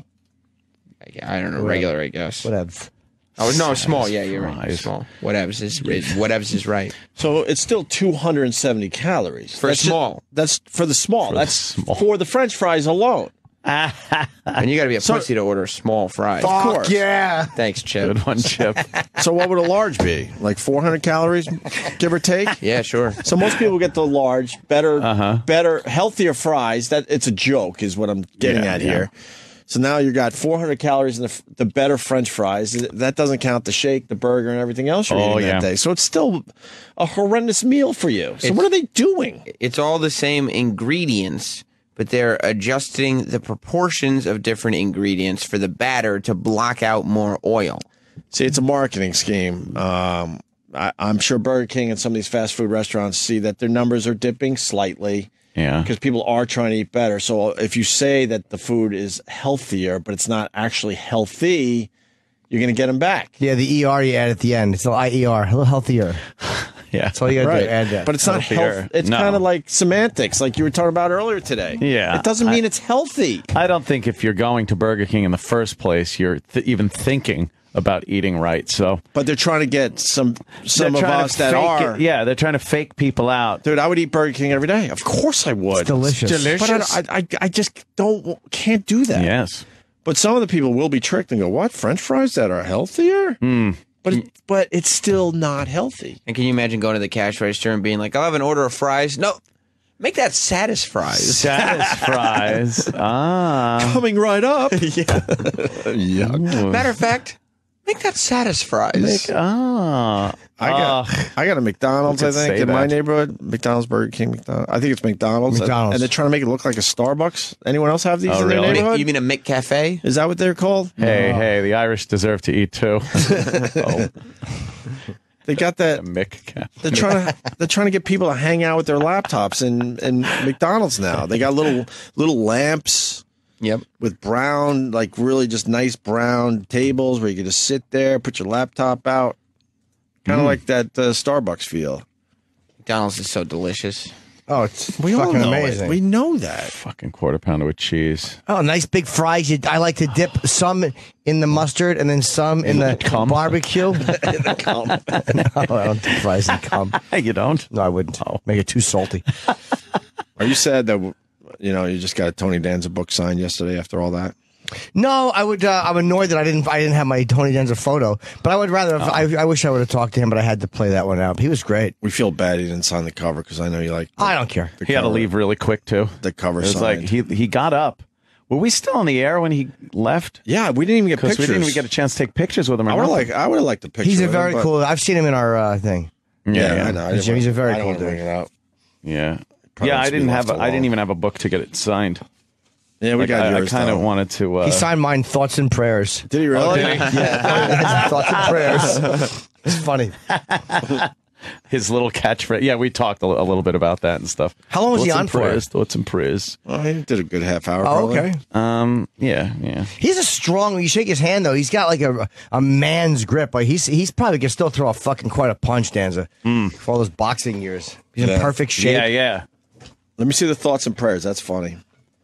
I don't know. Regular, I guess. Whatever. Oh, no, small. Yeah, you're right. Small. Whatevs is right. So it's still 270 calories. For small. That's for the small. For the French fries alone. And you got to be a pussy to order small fries. Of course. Yeah. Thanks, Chip. Good one, Chip. So what would a large be? Like 400 calories, give or take? Yeah, sure. So most people get the large, better, healthier fries. That it's a joke, is what I'm getting at here. So now you got 400 calories in the better French fries. That doesn't count the shake, the burger, and everything else you're eating that day. So it's still a horrendous meal for you. So what are they doing? It's all the same ingredients, but they're adjusting the proportions of different ingredients for the batter to block out more oil. See, it's a marketing scheme. I'm sure Burger King and some of these fast food restaurants see that their numbers are dipping slightly. Yeah. Because people are trying to eat better. So if you say that the food is healthier, but it's not actually healthy, you're going to get them back. Yeah, the ER you add at the end. It's the IER, a little healthier. Yeah. That's all you got to do. Add that. But it's not health. It's kind of like semantics, like you were talking about earlier today. Yeah. It doesn't mean it's healthy. I don't think if you're going to Burger King in the first place, you're even thinking about eating right. So, but they're trying to get some of us that fake are. Yeah, they're trying to fake people out. Dude, I would eat Burger King every day. Of course I would. It's delicious. But I just can't do that. Yes. But some of the people will be tricked and go, what? French fries that are healthier? But it's still not healthy. And can you imagine going to the cash register and being like, I'll have an order of fries? No, make that Satis Fries. Satis Fries. Coming right up. Matter of fact, make that Satis Fries. I got a McDonald's, I think, in my neighborhood. McDonald's, Burger King, McDonald's. I think it's McDonald's. McDonald's. And they're trying to make it look like a Starbucks. Anyone else have these in their really? neighborhood? You mean a McCafe? Is that what they're called? Hey, the Irish deserve to eat too. They got that. McCafe. They're trying to get people to hang out with their laptops in McDonald's now. They got little lamps. Yep. With brown, like really just nice brown tables where you can just sit there, put your laptop out. Kind of like that Starbucks feel. McDonald's is so delicious. Oh, it's We all fucking know amazing. it. We know that. Fucking quarter pounder with cheese. Oh, nice big fries. I like to dip some in the mustard and then some in the barbecue. No, I don't dip fries in cum. You don't? No, I wouldn't. Make it too salty. Are you sad that you just got a Tony Danza book signed yesterday after all that? No, I would. I'm annoyed that I didn't have my Tony Danza photo. But I would rather. I wish I would have talked to him, but I had to play that one out. He was great. We feel bad he didn't sign the cover because I know you like. I don't care. He had to leave really quick too. The cover. It was like he got up. Were we still on the air when he left? Yeah, we didn't even get pictures. We didn't even get a chance to take pictures with him. I would have liked the picture. He's a with very him, cool. I've seen him in our thing. Yeah, I know. He's a very cool dude. Bring it out. Yeah, Probably I must be didn't left have. I didn't alone. even have a book to get it signed. Yeah, we got I yours. kind of though. wanted to. He signed mine, Thoughts and Prayers. Did he really? Yeah, Thoughts and Prayers. It's funny. His little catchphrase. Yeah, we talked a little bit about that and stuff. How long was he on for? Thoughts and prayers. Well, he did a good half hour. Oh, probably. okay. Yeah. He's a strong. When you shake his hand, though, he's got like a man's grip. Like he's probably can still throw quite a punch, Danza, for all those boxing years. He's in perfect shape. Yeah. Let me see the thoughts and prayers. That's funny.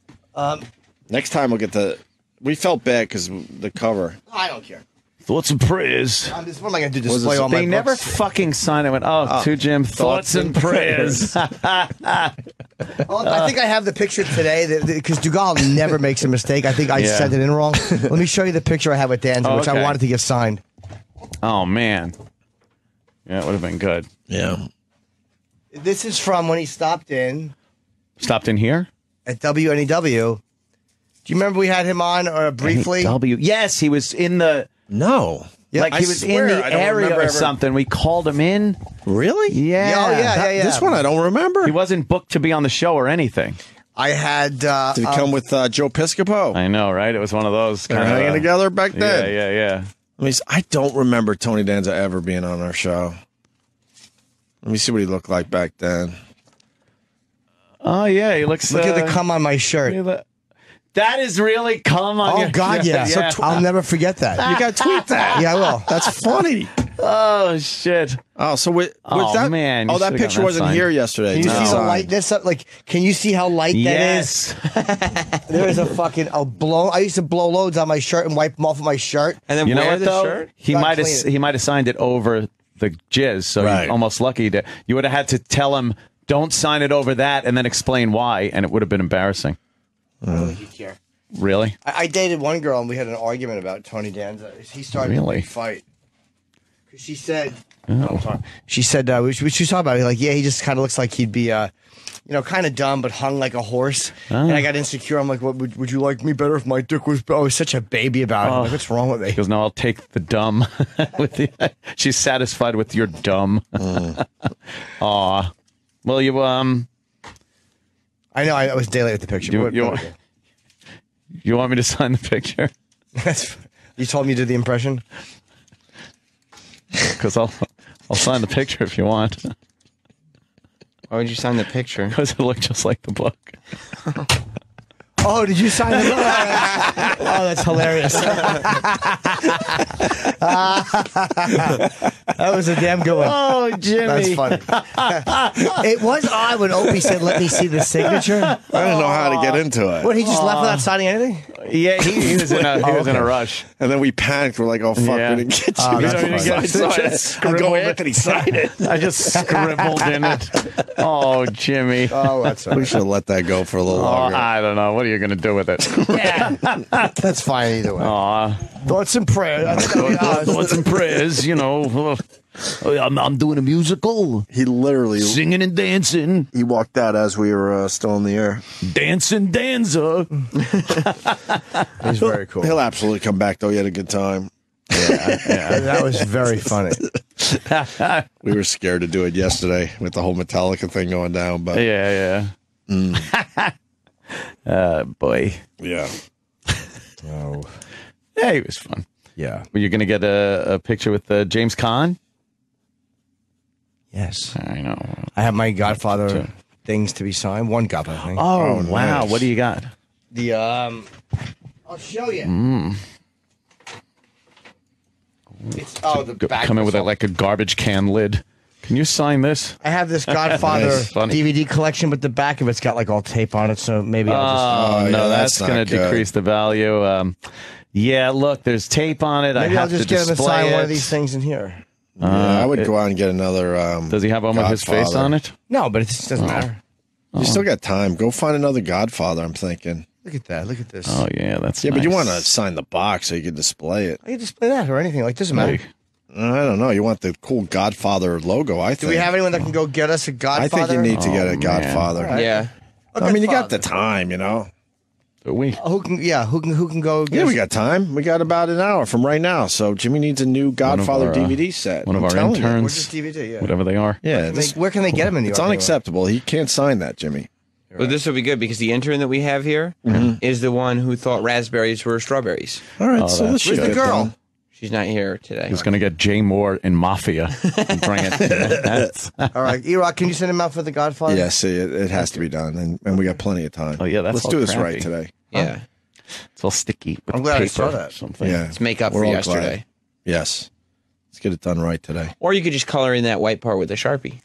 Next time we'll get the. We felt bad because the cover. I don't care. Thoughts and prayers. What am I going to do? Display all my They never books? fucking signed it. Went, to Jim. Thoughts and prayers. I think I have the picture today because Dugal never makes a mistake. I think I sent it in wrong. Let me show you the picture I have with Danza, which I wanted to get signed. Oh man. Yeah, it would have been good. Yeah. This is from when he stopped in here at WNEW. Do you remember we had him on briefly? Yes, he was in the. No. Like he was in the area or something. We called him in. Really? Yeah. Oh, yeah. This one I don't remember. He wasn't booked to be on the show or anything. I had. Did he come with Joe Piscopo? I know, right? It was one of those They're kind of hanging together back then. Yeah. I mean, I don't remember Tony Danza ever being on our show. Let me see what he looked like back then. Oh yeah, he looks. Look at the cum on my shirt. That is really cum on your. Oh God, yeah. I'll never forget that. You got to tweet that. Yeah, I will. That's funny. Oh shit. Oh, so with Oh, that man, you Oh, that should've picture gotten that wasn't signed. here yesterday. Can you see the No. lightness? Can you see how light that is? There is a blow. I used to blow loads on my shirt and wipe them off of my shirt. And then You know wear what the though? shirt? He Gotta might have. clean it. He might have signed it over the jizz. So Right. you're almost lucky to. You would have had to tell him, "Don't sign it over that," and then explain why, and it would have been embarrassing. I don't think you care. Really? I dated one girl and we had an argument about Tony Danza. He started a Really? big fight. 'Cause she said, Oh. she said, we should talk about it. Like, yeah, he just kind of looks like he'd be, kind of dumb, but hung like a horse. And I got insecure. I'm like, what would you like me better if my dick was? I was such a baby about it. I'm like, what's wrong with me? He goes, "No, I'll take the dumb." with the, she's satisfied with your dumb. Aw. Well, you I know I was daily with the picture. you want me to sign the picture? You told me to do the impression. Because I'll sign the picture if you want. Why would you sign the picture? Because it looked just like the book. Oh, did you sign the book? Oh, that's hilarious. That was a damn good one. Oh, Jimmy. That's funny. It was odd when Opie said, "Let me see the signature." I didn't know how to get into it. What, he just left without signing anything? Yeah, he was in a rush. And then we panicked. We're like, "Oh fuck, Yeah. we didn't get Oh, you." that's We didn't funny. get it. I'm going, Anthony, sign it. I just scribbled in it. Oh, Jimmy. Oh, that's We should have let that go for a little Oh, longer. I don't know. What are you going to do with it? That's fine either way. Aw. Thoughts and prayers. Thoughts and prayers, you know. I'm doing a musical. He literally Singing and dancing. He walked out as we were still in the air. Dancing Danza. He's very cool. He'll absolutely come back though. He had a good time. Yeah, that was very funny. We were scared to do it yesterday with the whole Metallica thing going down, but Yeah. Boy. yeah. Oh, Yeah, it was fun. yeah. Were you going to get a picture with James Caan? Yes. I know. I have my Godfather things to be signed. One Godfather thing. Oh, wow. nice. What do you got? The I'll show you. It's the back. Come in with like a garbage can lid. Can you sign this? I have this Godfather Nice. Funny. DVD collection, but the back of it's got like all tape on it, so maybe I'll Oh, yeah, no, that's that's not going to good. decrease the value. Yeah, look, there's tape on it. just maybe I I'll have just to get him to display sign it. one of these things in here. Yeah, I would go out and get another. Does he have one with his face Godfather. on it? No, but it just doesn't matter. You still got time. Go find another Godfather. I'm thinking. Look at that. Look at this. Oh yeah, that's but you nice. want to sign the box so you can display it. I can display that or anything. Like, doesn't matter. I don't know. You want the cool Godfather logo, I think. Do we have anyone that can go get us a I Godfather? think you need to get a Godfather. All right. Yeah. I mean, you got the time, you know. Who can go get Yeah, us we got time. We got about an hour from right now. So Jimmy needs a new Godfather our, DVD set. One of I'm our telling you. interns, Or just DVD, yeah. whatever they are. Yeah, where can they get him in New It's York? unacceptable. He can't sign that, Jimmy. Well, this will be good because the intern that we have here is the one who thought raspberries were strawberries. All right, so this should Where's the get girl? done. She's not here today. He's going to get Jay Moore in Mafia and bring it. All right, E-Rock, can you send him out for the Godfather? Yeah, see, it has to be done, and we got plenty of time. Oh, yeah, that's Let's all do this crappy. right today. Yeah. It's all sticky with I'm glad I paper saw or that. something. Yeah, Let's make up we're for all yesterday. glad. Yes, let's get it done right today. Or you could just color in that white part with a Sharpie.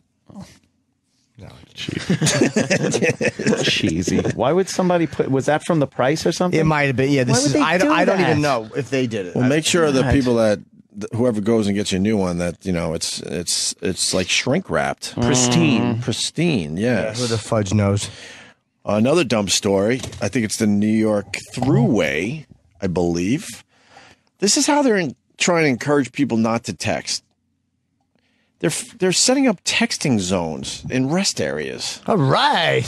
Cheesy. Why would somebody put? Was that from the price or something? It might have been. Yeah, Why this would is. they I do don't that? even know if they did it. Well, make sure the God. people that whoever goes and gets you a new one that it's like shrink wrapped, pristine. Yes. Who the fudge knows? Another dumb story. I think it's the New York Thruway, I believe. This is how they're trying to encourage people not to text. They're setting up texting zones in rest areas. All right.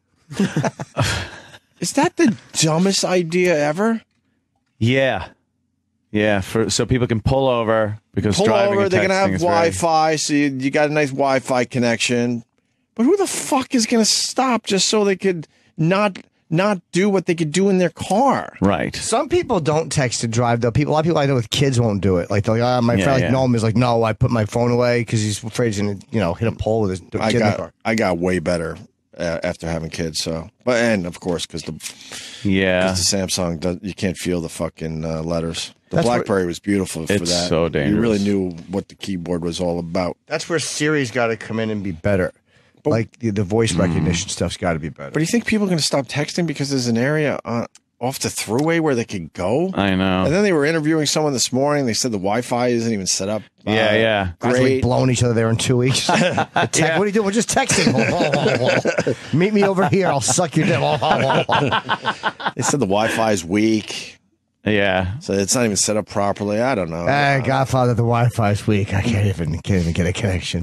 Is that the dumbest idea ever? Yeah. Yeah, so people can pull over because Pull driving over, and they're going to texting have is very- Wi-Fi, so you got a nice Wi-Fi connection. But who the fuck is going to stop just so they could not do what they could do in their car? Right. Some people don't text to drive though. A lot of people I know with kids won't do it. Like they're like, my friend like Noam is like, no, I put my phone away because he's afraid he's gonna hit a pole with his kid in the car. I got way better after having kids. So, and of course because the Samsung you can't feel the fucking letters. The BlackBerry was beautiful for It's that. so dangerous. You really knew what the keyboard was all about. That's where Siri's got to come in and be better. Like the voice recognition stuff's got to be better. But do you think people are going to stop texting because there's an area off the thruway where they could go? I know. And then they were interviewing someone this morning. They said the Wi-Fi isn't even set up. Yeah. Guys will be Great. blowing each other there in 2 weeks. What are you doing? We're just texting. Meet me over here. I'll suck your dick. They said the Wi-Fi is weak. Yeah. So it's not even set up properly. I don't know. Hey, Godfather, the Wi-Fi is weak. I can't even get a connection.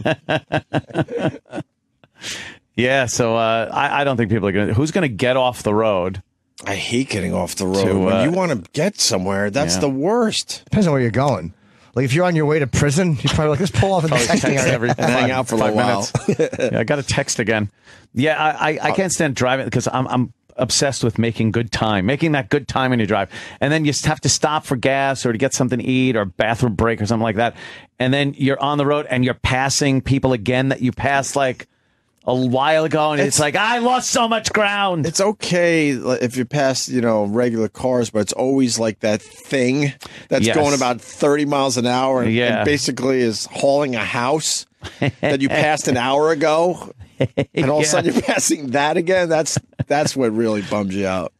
Yeah, so I don't think people are going to... Who's going to get off the road? I hate getting off the road. When you want to get somewhere, that's the worst. Depends on where you're going. Like if you're on your way to prison, you're probably like, let's pull off in the texting area. And hang out for a little while. Yeah, I got to text again. Yeah, I can't stand driving because I'm obsessed with making good time, making that good time when you drive. And then you just have to stop for gas or to get something to eat or bathroom break or something like that. And then you're on the road and you're passing people again that you passed like a while ago. And it's like, I lost so much ground. It's okay if you pass, regular cars, but it's always like that thing that's going about 30 miles an hour and basically is hauling a house that you passed an hour ago. And all of a sudden you're passing that again. That's what really bums you out.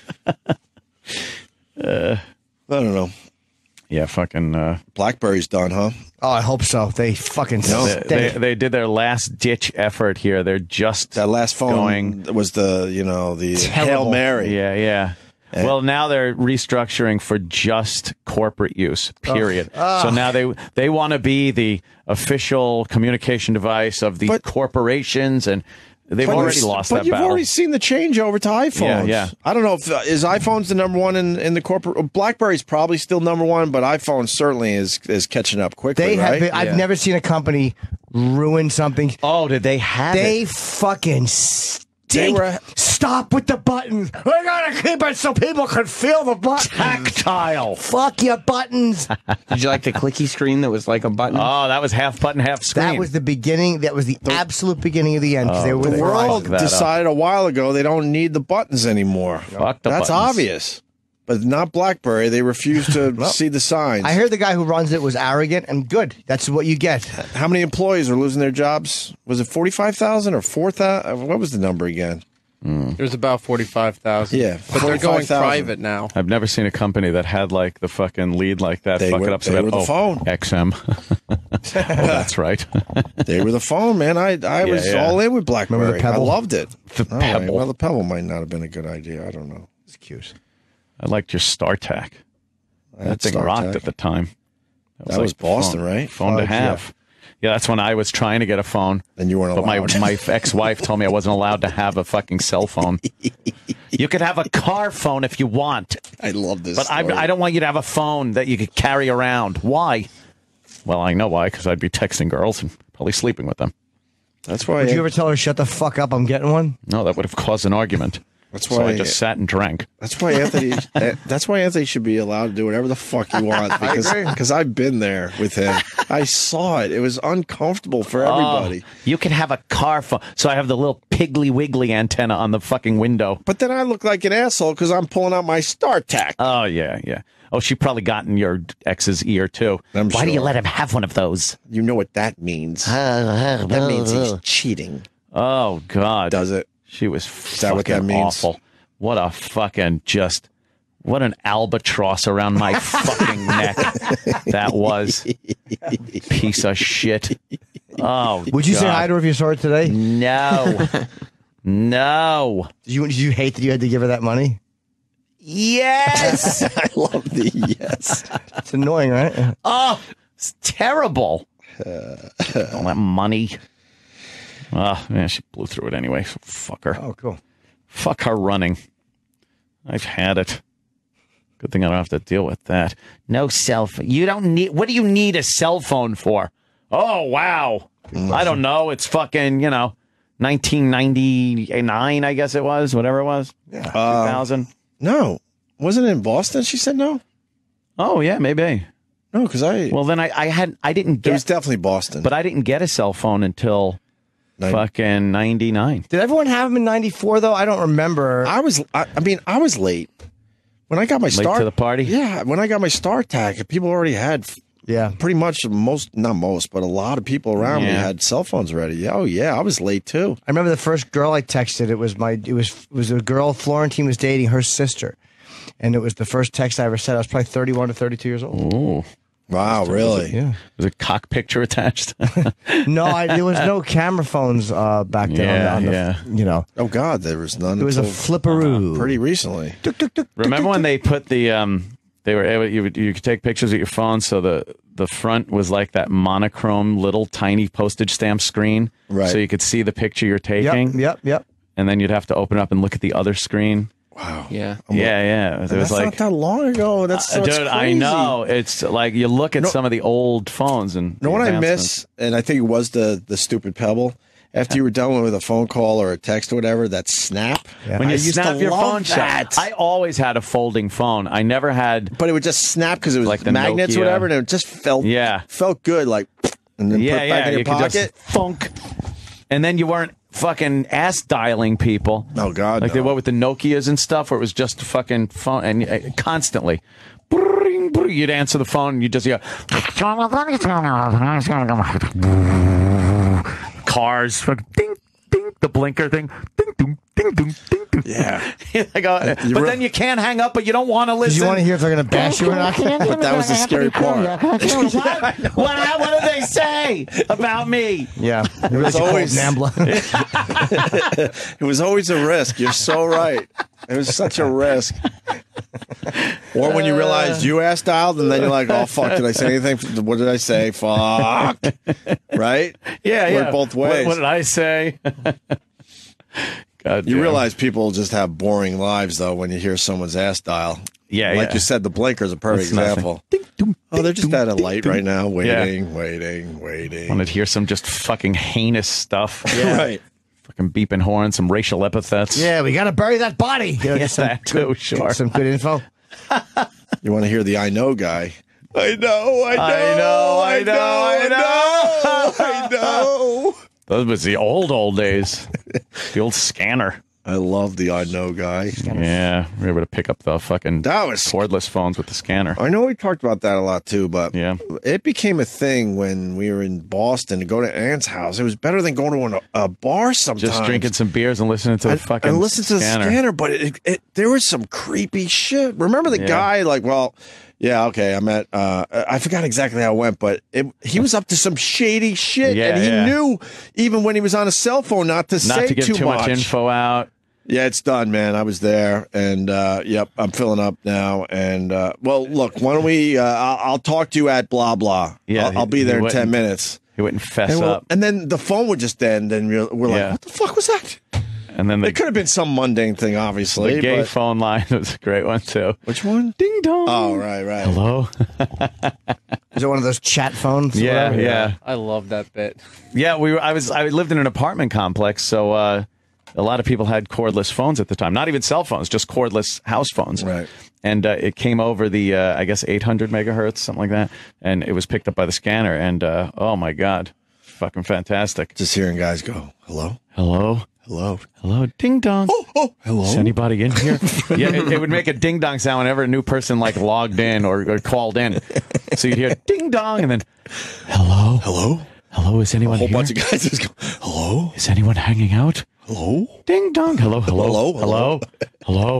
I don't know. Yeah, fucking BlackBerry's done, huh? Oh, I hope so. They fucking they did their last ditch effort here. They're just that last phone was the Hail Mary. Yeah. Well, now they're restructuring for just corporate use. Period. So now they want to be the official communication device of the corporations, and they've already lost that battle. But you've already seen the change over to iPhones. Yeah. I don't know if is iPhone's the number one in the corporate. BlackBerry's probably still number one, but iPhone certainly is catching up quickly. I've never seen a company ruin something. Oh, did they have They fucking stink. Stop with the buttons. We gotta keep it so people can feel the button. Tactile. Fuck your buttons. Did you like the clicky screen that was like a button? Oh, that was half button, half screen. That was the beginning. That was the absolute beginning of the end. They were The world decided a while ago they don't need the buttons anymore. Fuck the That's buttons. obvious. But not BlackBerry. They refuse to see the signs. I heard the guy who runs it was arrogant and good. That's what you get. How many employees are losing their jobs? Was it 45,000 or 4,000? What was the number again? There's about 45,000. Yeah, but they're going 45,000. private now. I've never seen a company that had like the fucking lead like that. They fuck were- it up. they were the phone. XM. that's right. They were the phone, man. I was all in with BlackBerry. Remember the Pebble? I loved it. The Pebble. Well, the Pebble might not have been a good idea. I don't know. It's cute. I liked your StarTAC. I had That thing StarTAC. rocked at the time. That was Boston, phone, right? Phone to have. Yeah, that's when I was trying to get a phone. And you weren't but allowed. my ex-wife told me I wasn't allowed to have a fucking cell phone. You could have a car phone if you want. I love this. But I don't want you to have a phone that you could carry around. Why? Well, I know why, because I'd be texting girls and probably sleeping with them. That's why. Would you ever tell her, shut the fuck up, I'm getting one? No, that would have caused an argument. That's So why I just sat and drank. That's why Anthony. That's why Anthony should be allowed to do whatever the fuck he wants. Because I've been there with him. I saw it. It was uncomfortable for everybody. Oh, you can have a car phone. So I have the little Piggly Wiggly antenna on the fucking window. But then I look like an asshole because I'm pulling out my StarTAC. Oh, yeah, yeah. Oh, she probably got in your ex's ear, too. Why do you let him have one of those? You know what that means. That means he's cheating. Oh, God. Does it? She was that what that means? awful. What a fucking what an albatross around my fucking neck that was. Piece of shit. Oh, Would you say hi to her if you saw her today? No. No. Did you hate that you had to give her that money? Yes. I love the yes. It's annoying, right? Oh, it's terrible. All that money. Oh, man, she blew through it anyway. So fuck her. Oh, cool. Fuck her running. I've had it. Good thing I don't have to deal with that. No cell phone. You don't need. What do you need a cell phone for? Oh, wow. I don't know. It's fucking, 1999, I guess it was. Whatever it was. Yeah. 2000. No. Wasn't it in Boston? She said no. Oh, yeah, maybe. No, because Well, then I didn't get. It was definitely Boston. But I didn't get a cell phone until fucking 99. Did everyone have them in 94, though? I don't remember. I was late. When I got my Late to the party? Yeah, when I got my StarTAC, people already had pretty much not most, but a lot of people around me had cell phones already. Oh yeah, I was late too. I remember the first girl I texted. It was a girl Florentine was dating her sister, and it was the first text I ever sent. I was probably 31 to 32 years old. Ooh. Wow, really? Yeah. Was a cock picture attached? No, there was no camera phones back then. Oh God, there was none. It was a until flipperoo. pretty recently. Remember when they put the they were able, you could take pictures with your phone, so the front was like that monochrome little tiny postage stamp screen, right? So you could see the picture you're taking. Yep. And then you'd have to open up and look at the other screen. Wow. Yeah. Yeah. It was That's not that long ago. That's dude. crazy. I know. It's like you look at some of the old phones and. You know what I advancements. miss, and I think it was the stupid Pebble. After you were done with a phone call or a text or whatever, that snap. Yeah. When I you used snap to your love phone that. shut. I always had a folding phone. I never had. But it would just snap because it was Like the magnets Nokia. or whatever, and it just felt good, like, and then put it back in your you could pocket. just funk. And then you weren't fucking ass dialing people. Oh God, like they were with the Nokias and stuff, where it was just a fucking phone and constantly. Bring, bring, you'd answer the phone and you just hear cars, ding, ding, the blinker thing, ding, ding, ding, ding, ding, ding. Yeah. But then you can't hang up, but you don't want to listen. You want to hear if they're going to bash you or not? But that was the scary part. What did they say about me? Yeah. It was always it was always a risk. You're so right. It was such a risk. Or when you realized you ass dialed, and then you're like, "Oh fuck! Did I say anything? What did I say? Fuck!" Right? Yeah. Went both ways. What did I say? God, you realize people just have boring lives, though, when you hear someone's ass dial. Yeah, like you said, the blinker's a perfect That's example. Oh, they're just at a light right now, waiting. Wanted to hear some just fucking heinous stuff. Yeah. Right. Fucking beeping horns, some racial epithets. Yeah, we got to bury that body. Yeah, that too, sure. Some good info. You want to hear the I know guy? I know. Those was the old days. The old scanner. I love the I know guy. Yeah, we were able to pick up the fucking cordless phones with the scanner. I know we talked about that a lot too, but yeah, it became a thing when we were in Boston to go to Aunt's house. It was better than going to a bar sometimes. Just drinking some beers and listening to the fucking and listen to the scanner. But there was some creepy shit. Remember the guy? Like, well, Yeah, okay. I'm at. I forgot exactly how it went, but he was up to some shady shit, and he knew even when he was on a cell phone not to say give too much info out. Yeah, it's done, man. I was there, and yep, I'm filling up now. And well, look, why don't we? I'll talk to you at blah blah. Yeah, I'll be there in 10 minutes. He wouldn't fess up, and then the phone would just end, and we're like, what the fuck was that? And then it could have been some mundane thing, obviously. The gay but... phone line was a great one too. Which one? Ding dong. Oh, right. Hello. Is it one of those chat phones? Yeah. I love that bit. Yeah, I lived in an apartment complex, so a lot of people had cordless phones at the time. Not even cell phones, just cordless house phones. Right. And it came over the I guess 800 megahertz, something like that, and it was picked up by the scanner. And oh my god, fucking fantastic! Just hearing guys go, hello, hello. Hello. Hello. Ding dong. Oh, hello. Is anybody in here? Yeah, it would make a ding dong sound whenever a new person like logged in or called in. So you'd hear ding dong and then hello. Hello. Hello. Is anyone here? A whole bunch of guys just go, hello. Is anyone hanging out? Hello. Ding dong. Hello. Hello. Hello. Hello.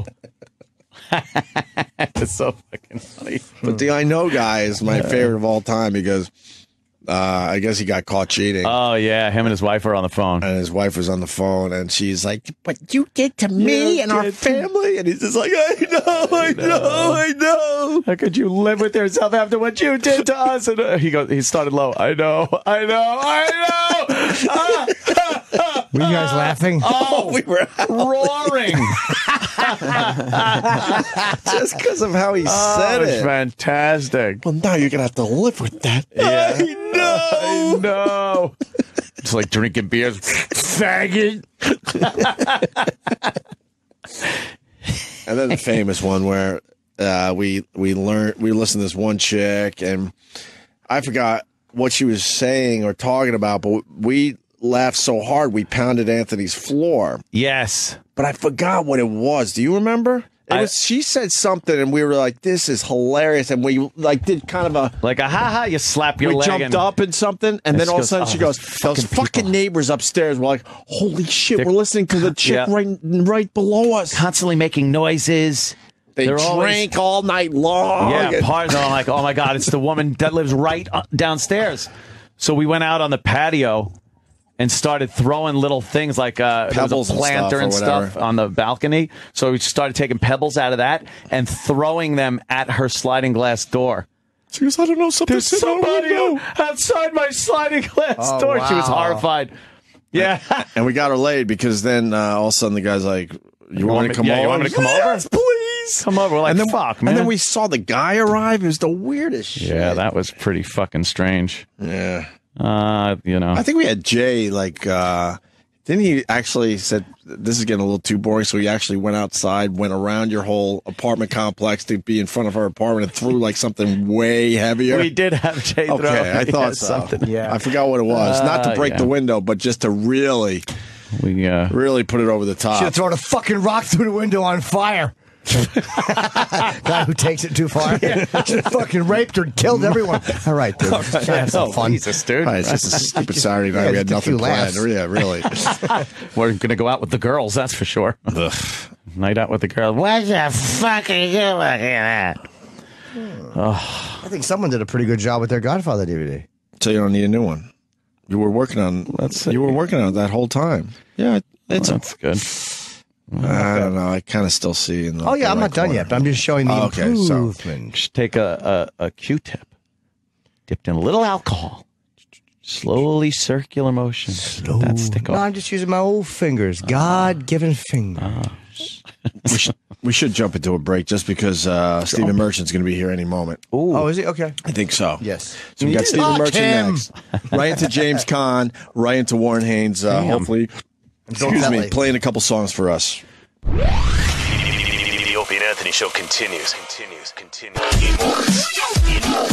It's so fucking funny. But the I know guy is my favorite of all time because I guess he got caught cheating. Oh, yeah. Him and his wife were on the phone. And his wife was on the phone, and she's like, what you did to me and our family? And he's just like, I know. How could you live with yourself after what you did to us? And he started low. I know. Were you guys laughing? Oh, we were roaring. Just because of how he said it's it. Fantastic. Well, now you're going to have to live with that. Yeah. I know. It's like drinking beers. Faggot. And then the famous one where we listened to this one chick, and I forgot what she was saying or talking about, but we laughed so hard we pounded Anthony's floor. Yes. But I forgot what it was. Do you remember? She said something, and we were like, "This is hilarious," and we did kind of a ha. You slap your leg. We jumped up and something, and then all of a sudden she goes, "Those fucking neighbors upstairs." We're like, "Holy shit!" We're listening to the chick right below us, constantly making noises. They drank all night long. Yeah, part of them like, "Oh my god, it's the woman that lives right downstairs." So we went out on the patio and started throwing little things like pebbles, a planter and stuff on the balcony. So we started taking pebbles out of that and throwing them at her sliding glass door. She goes, I don't know, there's somebody outside my sliding glass door. Wow. She was horrified. Yeah. And we got her laid because then all of a sudden the guy's like, you want me to come over? You want me to come over? Yes, please. Come over. We're like, fuck, man. And then we saw the guy arrive. It was the weirdest shit. Yeah, that was pretty fucking strange. Yeah. I think we had Jay, didn't he actually said, this is getting a little too boring, so he actually went outside, went around your whole apartment complex to be in front of her apartment and threw something way heavier? We did have Jay throw. Okay, I thought so. Something. Yeah. I forgot what it was. Not to break the window, but just to really put it over the top. Should have thrown a fucking rock through the window on fire. Guy who takes it too far. Fucking raped her, killed everyone. All right, dude. That's fun. Jesus, dude. It's just a stupid Saturday night. We had nothing planned. Yeah, really. We're going to go out with the girls, that's for sure. Night out with the girls. What the fuck are you looking at? I think someone did a pretty good job with their Godfather DVD. So you don't need a new one. You were working on it that whole time. Yeah, that's good. I don't know. I kind of still see. In the, I'm not done yet, but I'm just showing the improvement. Just take a Q-tip, dipped in a little alcohol, slowly circular motion. That stick off. No, I'm just using my old fingers, God-given fingers. We should jump into a break just because Stephen Merchant's going to be here any moment. Ooh. Oh, is he? Okay. I think so. Yes. So we got Stephen Merchant next. Right into James Caan, right into Warren Haynes, hopefully. Playing a couple songs for us. The Opie and Anthony Show continues. In moments.